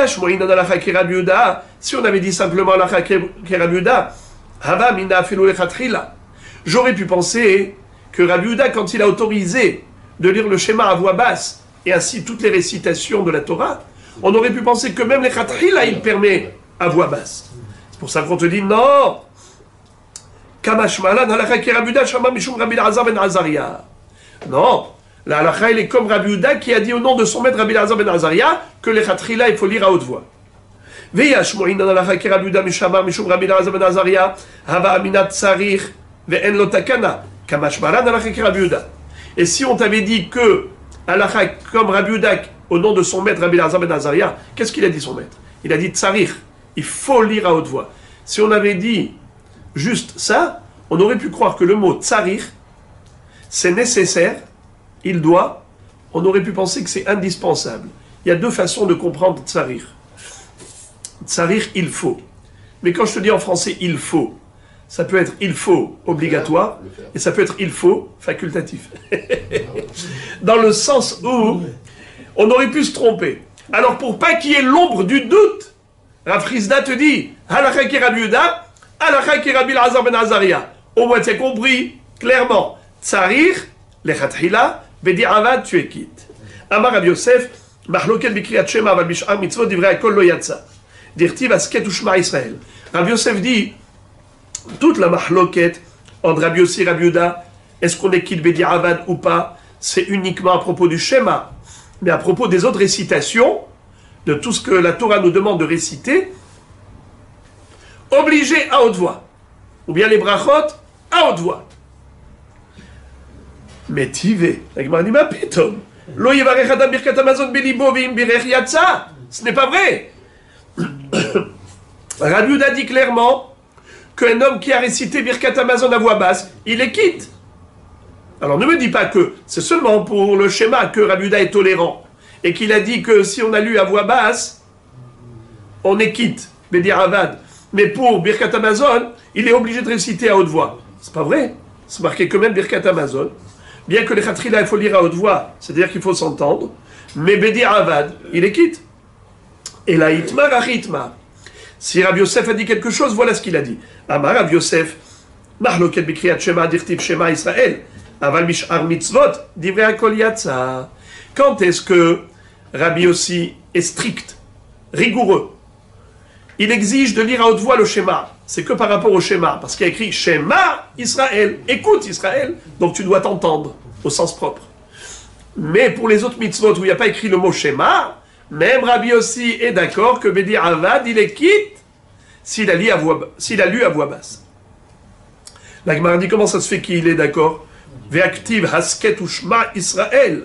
S1: Si on avait dit simplement halakha ki Rabbi Yehuda, hava mina afilu lechatchila. J'aurais pu penser que Rabbi Yehuda, quand il a autorisé de lire le schéma à voix basse et ainsi toutes les récitations de la Torah, on aurait pu penser que même les khatkhila, il permet à voix basse. C'est pour ça qu'on te dit non. Kamashmalan halakha ki Rabbi Yehuda shama mishum Rabbi Elazar ben Azaria. Non, la halakha elle est comme Rabbi Yehuda qui a dit au nom de son maître Rabbi Elazar ben Azaria que les khatkhila il faut lire à haute voix. Veyashmu'in halakha ki Rabbi Yehuda mishama mishum Rabbi Elazar ben Azaria hava aminat sarich ve'en lo takana kamashmalan halakha ki Rabbi Yehuda. Et si on t'avait dit que halakha comme Rabbi Yehuda au nom de son maître Rabbi Elazar ben Azaria, qu'est-ce qu'il a dit son maître? Il a dit tsarich, il faut lire à haute voix. Si on avait dit juste ça, on aurait pu croire que le mot tsarich, c'est nécessaire, il doit, on aurait pu penser que c'est indispensable. Il y a deux façons de comprendre tsarich. Tsarich, il faut. Mais quand je te dis en français il faut, ça peut être il faut obligatoire et ça peut être il faut facultatif. Dans le sens où on aurait pu se tromper. Alors pour pas qu'il y ait l'ombre du doute, Rav Chizda te dit halakha ki Rabbi Yehuda, halakha ki Rabbi Elazar ben Azaria. Au moins tu as compris clairement. Tsarich, lechatchila, b'di'avad, tu es quitte. Amar Rav Yosef, mahloket b'kriyat shema aval b'sh'ar mitzvot divrei hakol lo yatsa. Dirtiv asket u'shma Israël. Rav Yosef dit toute la mahloket entre Rabbi Yossi et Rabbi Yehuda, est-ce qu'on est quitte b'di'avad ou pas, c'est uniquement à propos du schéma. Mais à propos des autres récitations, de tout ce que la Torah nous demande de réciter, obligé à haute voix. Ou bien les brachot à haute voix. Mais tivé, ce n'est pas vrai. Rabbi Yehuda dit clairement qu'un homme qui a récité Birkat Hamazon à voix basse, il est quitte. Alors ne me dis pas que c'est seulement pour le schéma que Rabbi Yehuda est tolérant et qu'il a dit que si on a lu à voix basse, on est quitte, b'di'avad. Mais pour Birkat Hamazon, il est obligé de réciter à haute voix. C'est pas vrai. C'est marqué quand même Birkat Hamazon. Bien que les khatkhila, il faut lire à haute voix, c'est-à-dire qu'il faut s'entendre. Mais b'di'avad, il est quitte. Et la hitma rachitma. Si Rabbi Yosef a dit quelque chose, voilà ce qu'il a dit. Amar Rabbi Yosef, mahloket b'kriyat shema dirtiv shema Israël. Aval mish'ar mitzvot, divrei hakol yatsa. Quand est-ce que Rabbi Yossi est strict, rigoureux? Il exige de lire à haute voix le schéma. C'est que par rapport au schéma, parce qu'il y a écrit Shema Israël. Écoute Israël, donc tu dois t'entendre au sens propre. Mais pour les autres mitzvot où il n'y a pas écrit le mot Shema, même Rabbi Yossi est d'accord que b'di'avad, il est quitte s'il a lu à voix basse. La Gemara dit comment ça se fait qu'il est d'accord? Ve'aktiv hasket u'shma Israël.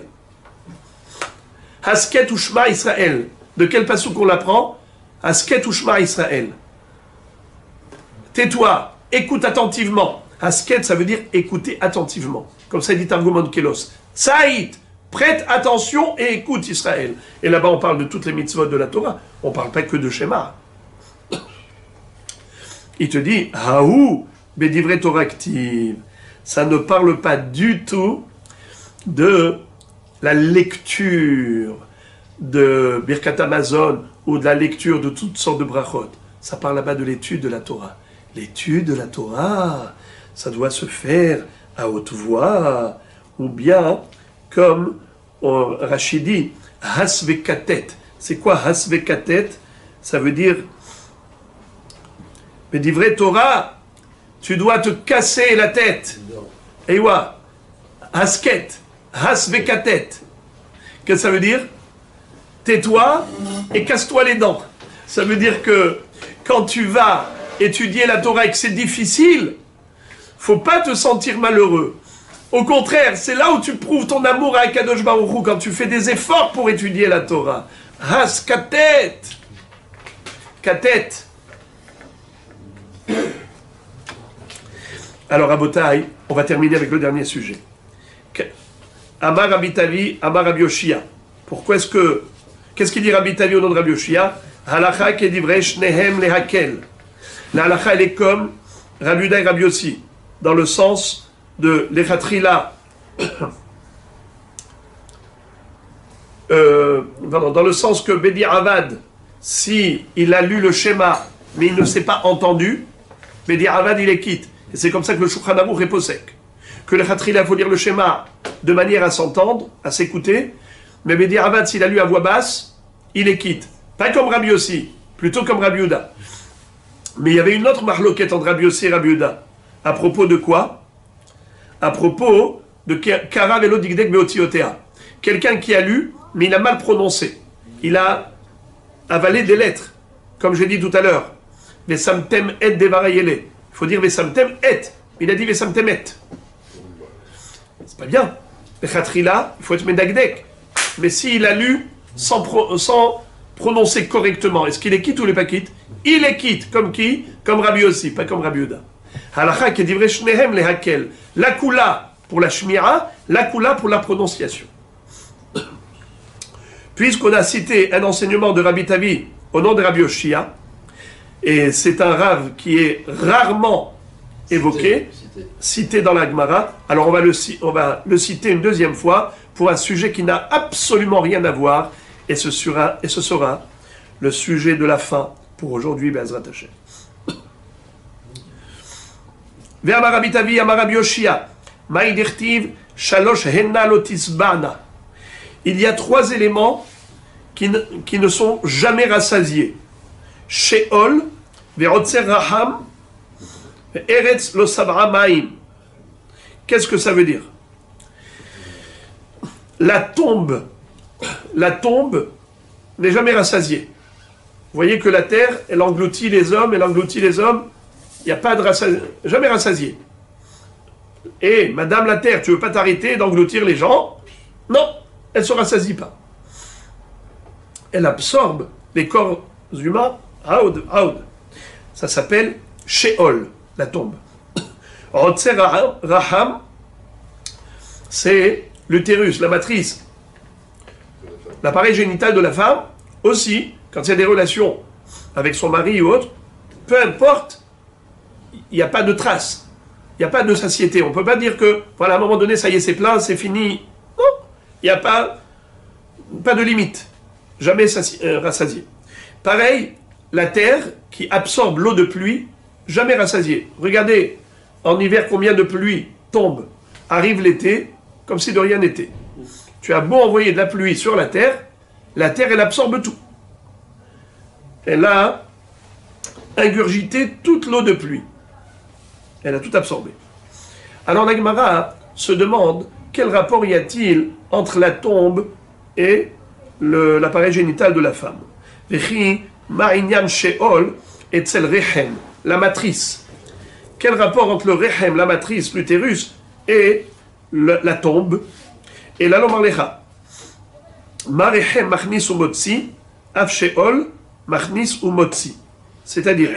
S1: Hasket u'shma Israël. De quel passage qu'on l'apprend? Hasket u'shma Israël. Tais-toi, écoute attentivement. Hasket, ça veut dire écouter attentivement. Comme ça dit Targumon Kelos. Tsaït, prête attention et écoute Israël. Et là-bas, on parle de toutes les mitzvot de la Torah. On ne parle pas que de schéma. Il te dit, Haou, Bedivrei Torah active. Ça ne parle pas du tout de la lecture de Birkat Hamazon ou de la lecture de toutes sortes de brachot. Ça parle là-bas de l'étude de la Torah. L'étude de la Torah, ça doit se faire à haute voix, ou bien, comme Rachid dit, hasvekatet. C'est quoi hasvekatet? Ça veut dire, mais dit vrai Torah, tu dois te casser la tête. Ewa, hasket, hasvekatet. Qu'est-ce que ça veut dire? Tais-toi et casse-toi les dents. Ça veut dire que quand tu vas étudier la Torah et que c'est difficile, faut pas te sentir malheureux. Au contraire, c'est là où tu prouves ton amour à Akadosh Baruch Hu, quand tu fais des efforts pour étudier la Torah. Has katet. Katet. Alors, Rabotai, on va terminer avec le dernier sujet. Amar Rabbi Tavi, Amar Rabbi Yoshia. Pourquoi est-ce que... Qu'est-ce qu'il dit Rabbi Tavi au nom de Rabbi Yoshia? Halacha kedivrei shnehem lehakel. La halacha, elle est comme Rabbi Yuda et Rabbi Yossi, dans le sens de lechatrila, dans le sens que Bedi Avad, si il a lu le schéma, mais il ne s'est pas entendu, Bedi Avad, il est quitte. Et c'est comme ça que le Shulchan Aruch est posek. Que le Khatrila, il faut lire le schéma de manière à s'entendre, à s'écouter, mais Bedi Avad, s'il a lu à voix basse, il est quitte. Pas comme Rabbi Yossi, plutôt comme Rabbi Yuda. Mais il y avait une autre marloquette entre Rabbi Yossi et Rabbi Yuda. À propos de quoi? À propos de Kara Velo Digdek Beotiotea. Quelqu'un qui a lu, mais il a mal prononcé. Il a avalé des lettres, comme j'ai dit tout à l'heure. Vesamtem et devarayele. Il faut dire Vesamtem et. Il a dit Vesamtem et. C'est pas bien. Le Khatrila, il faut être Medagdek. Mais s'il a lu sans prononcer correctement, est-ce qu'il est quitte ou il n'est pas quitte? Il est quitte. Comme qui? Comme Rabbi Yossi, pas comme Rabbi Yuda. Halacha qui divrei shnehem lehakel. La kula pour la shmira, la kula pour la prononciation. Puisqu'on a cité un enseignement de Rabbi Tavi au nom de Rabbi Yoshia, et c'est un rave qui est rarement évoqué, cité dans la Gemara, alors on va le citer une deuxième fois pour un sujet qui n'a absolument rien à voir, et ce sera le sujet de la fin pour aujourd'hui, Be'ezrat Hashem. Ve'amar Rabbi Tavi, amar Rabbi Yoshia, ma'idirtiv shalosh henna lo tisbana. Il y a trois éléments qui ne sont jamais rassasiés. Sheol, ve'rotzer raham, ve'eretz lo sabra ma'im. Qu'est-ce que ça veut dire? La tombe n'est jamais rassasiée. Vous voyez que la terre, elle engloutit les hommes, il n'y a pas de jamais rassasié. Et Madame la terre, tu veux pas t'arrêter d'engloutir les gens? Non, elle ne se rassasie pas. Elle absorbe les corps humains, Aoud. Ça s'appelle Sheol, la tombe. Rotzer Raham, c'est l'utérus, la matrice, l'appareil génital de la femme, aussi, quand il y a des relations avec son mari ou autre, peu importe, il n'y a pas de trace, il n'y a pas de satiété. On ne peut pas dire que, voilà, à un moment donné, ça y est, c'est plein, c'est fini. Non, il n'y a pas de limite, jamais rassasié. Pareil, la terre qui absorbe l'eau de pluie, jamais rassasiée. Regardez, en hiver, combien de pluie tombe. Arrive l'été, comme si de rien n'était. Tu as beau envoyer de la pluie sur la terre, elle absorbe tout. Elle a ingurgité toute l'eau de pluie. Elle a tout absorbé. Alors la Gemara se demande quel rapport y a-t-il entre la tombe et l'appareil génital de la femme. Vechi ma'inyan sheol etzel rechem, la matrice. Quel rapport entre le rechem, la matrice, l'utérus, et la tombe? Et la lomarlecha. Marechem machnis ou motzi, af sheol machnis ou motzi. C'est-à-dire,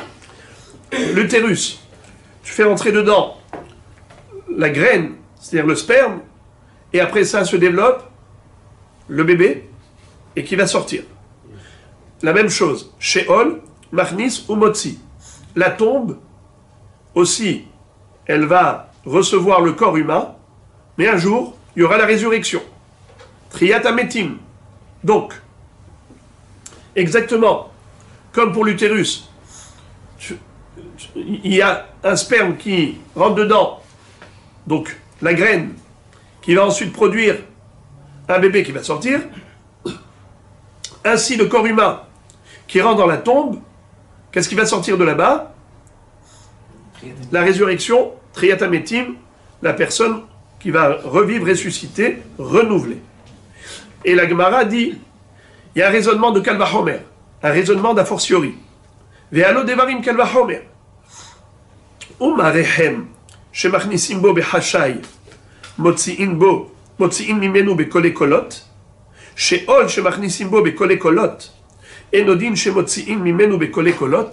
S1: l'utérus, tu fais entrer dedans la graine, c'est-à-dire le sperme, et après ça se développe le bébé, et qui va sortir. La même chose, Sheol, Machnis ou Motzi. La tombe, aussi, elle va recevoir le corps humain, mais un jour, il y aura la résurrection. Triyat Ametim. Donc, exactement comme pour l'utérus, il y a un sperme qui rentre dedans, donc la graine, qui va ensuite produire un bébé qui va sortir. Ainsi, le corps humain qui rentre dans la tombe, qu'est-ce qui va sortir de là-bas? La résurrection, Triyat Ametim, la personne qui va revivre, ressusciter, renouveler. Et la Gemara dit, il y a un raisonnement de Kal Vachomer. un raisonnement d'a fortiori. Ve'alo devarim kal vachomer. Umarehem shemachnisim bo behashay motzi'in mimenu bekole kolot she'ol shemachnisim bo bekole kolot enodin shemotzi'in mimenu bekole kolot.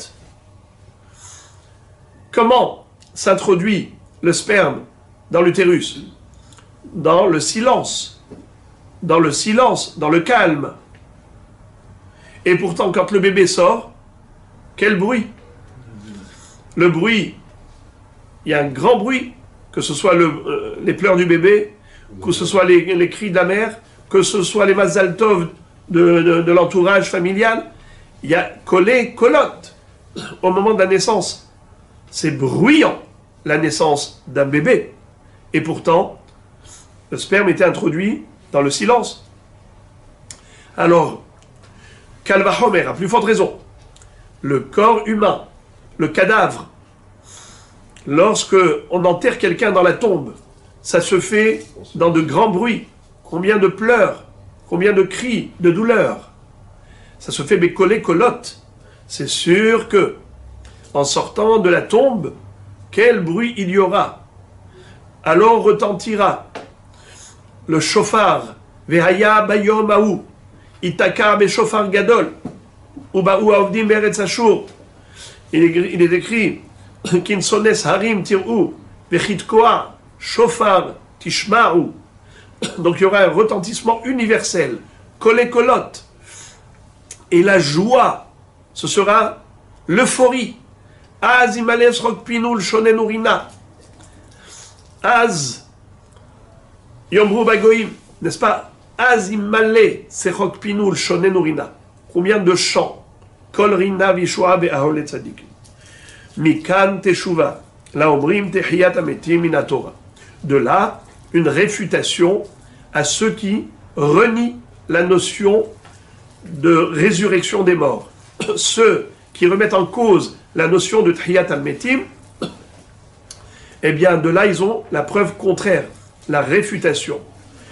S1: Comment s'introduit le sperme dans l'utérus? Dans le silence, dans le calme. Et pourtant, quand le bébé sort, quel bruit? Le bruit, il y a un grand bruit, que ce soit les pleurs du bébé, que ce soit les cris de la mère, que ce soit les mazal tov de l'entourage familial. Il y a collé, colotte, au moment de la naissance. C'est bruyant, la naissance d'un bébé. Et pourtant, le sperme était introduit dans le silence. Alors, Kal vachomer, à plus forte raison, le corps humain, le cadavre, lorsque on enterre quelqu'un dans la tombe, ça se fait dans de grands bruits. Combien de pleurs, combien de cris, de douleurs. Ça se fait bécolé colotte. C'est sûr que, en sortant de la tombe, quel bruit il y aura. Alors retentira le chauffard, Vehaya bayom aou, Itaka be chauffard gadol, Ubaou avdim beretz ashur. Il est écrit, Kinsones harim tirou, Vechitkoa, chauffard tishmaou. Donc il y aura un retentissement universel, kolé kolot. Et la joie, ce sera l'euphorie. Az imales rokpinul shonenurina. Az Yomru bagoim, n'est-ce pas? Az imale serokpinul shonenurina. Combien de chants? Kol rina vishua be'ahole tzadik. Mikan teshuva. La omrim tehiyat ametim min Torah. De là, une réfutation à ceux qui renient la notion de résurrection des morts. Ceux qui remettent en cause la notion de Tehiyat al-Metim, eh bien, de là, ils ont la preuve contraire, la réfutation.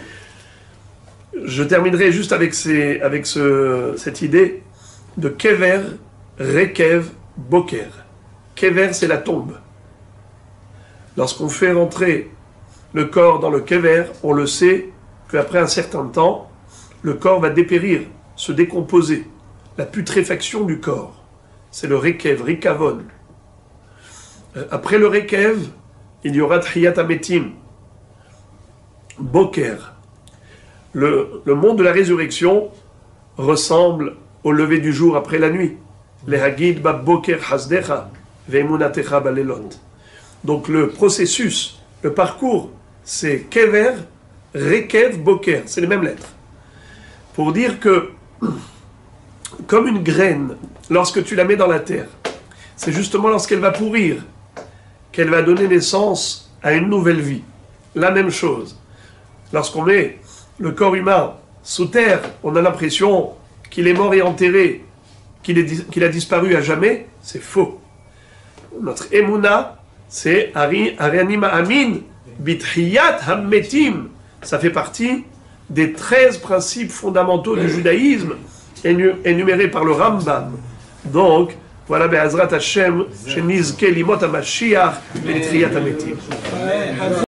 S1: Je terminerai juste avec cette idée de Kever, Rekev, Boker. Kever, c'est la tombe. Lorsqu'on fait rentrer le corps dans le Kever, on le sait qu'après un certain temps, le corps va dépérir, se décomposer. La putréfaction du corps. C'est le Rekev, Rikavon. Après le Rekev, il y aura Tehiyat Ametim, Boker. Le monde de la résurrection ressemble au lever du jour après la nuit. Les Hagid ba Boker Hasdecha, Ve'emunatecha balelot. Donc le processus, le parcours, c'est Kever, Rekev, Boker. C'est les mêmes lettres. Pour dire que, comme une graine, lorsque tu la mets dans la terre, c'est justement lorsqu'elle va pourrir qu'elle va donner naissance à une nouvelle vie. La même chose. Lorsqu'on met le corps humain sous terre, on a l'impression qu'il est mort et enterré, qu'il a disparu à jamais. C'est faux. Notre Emouna, c'est Arianima Amin, Bithiyat Hammetim. Ça fait partie des 13 principes fondamentaux du judaïsme énumérés par le Rambam. Donc, voilà, Be'azrat Hashem, Shenizke Limot HaMashiach, B'Tchiyat HaMetim.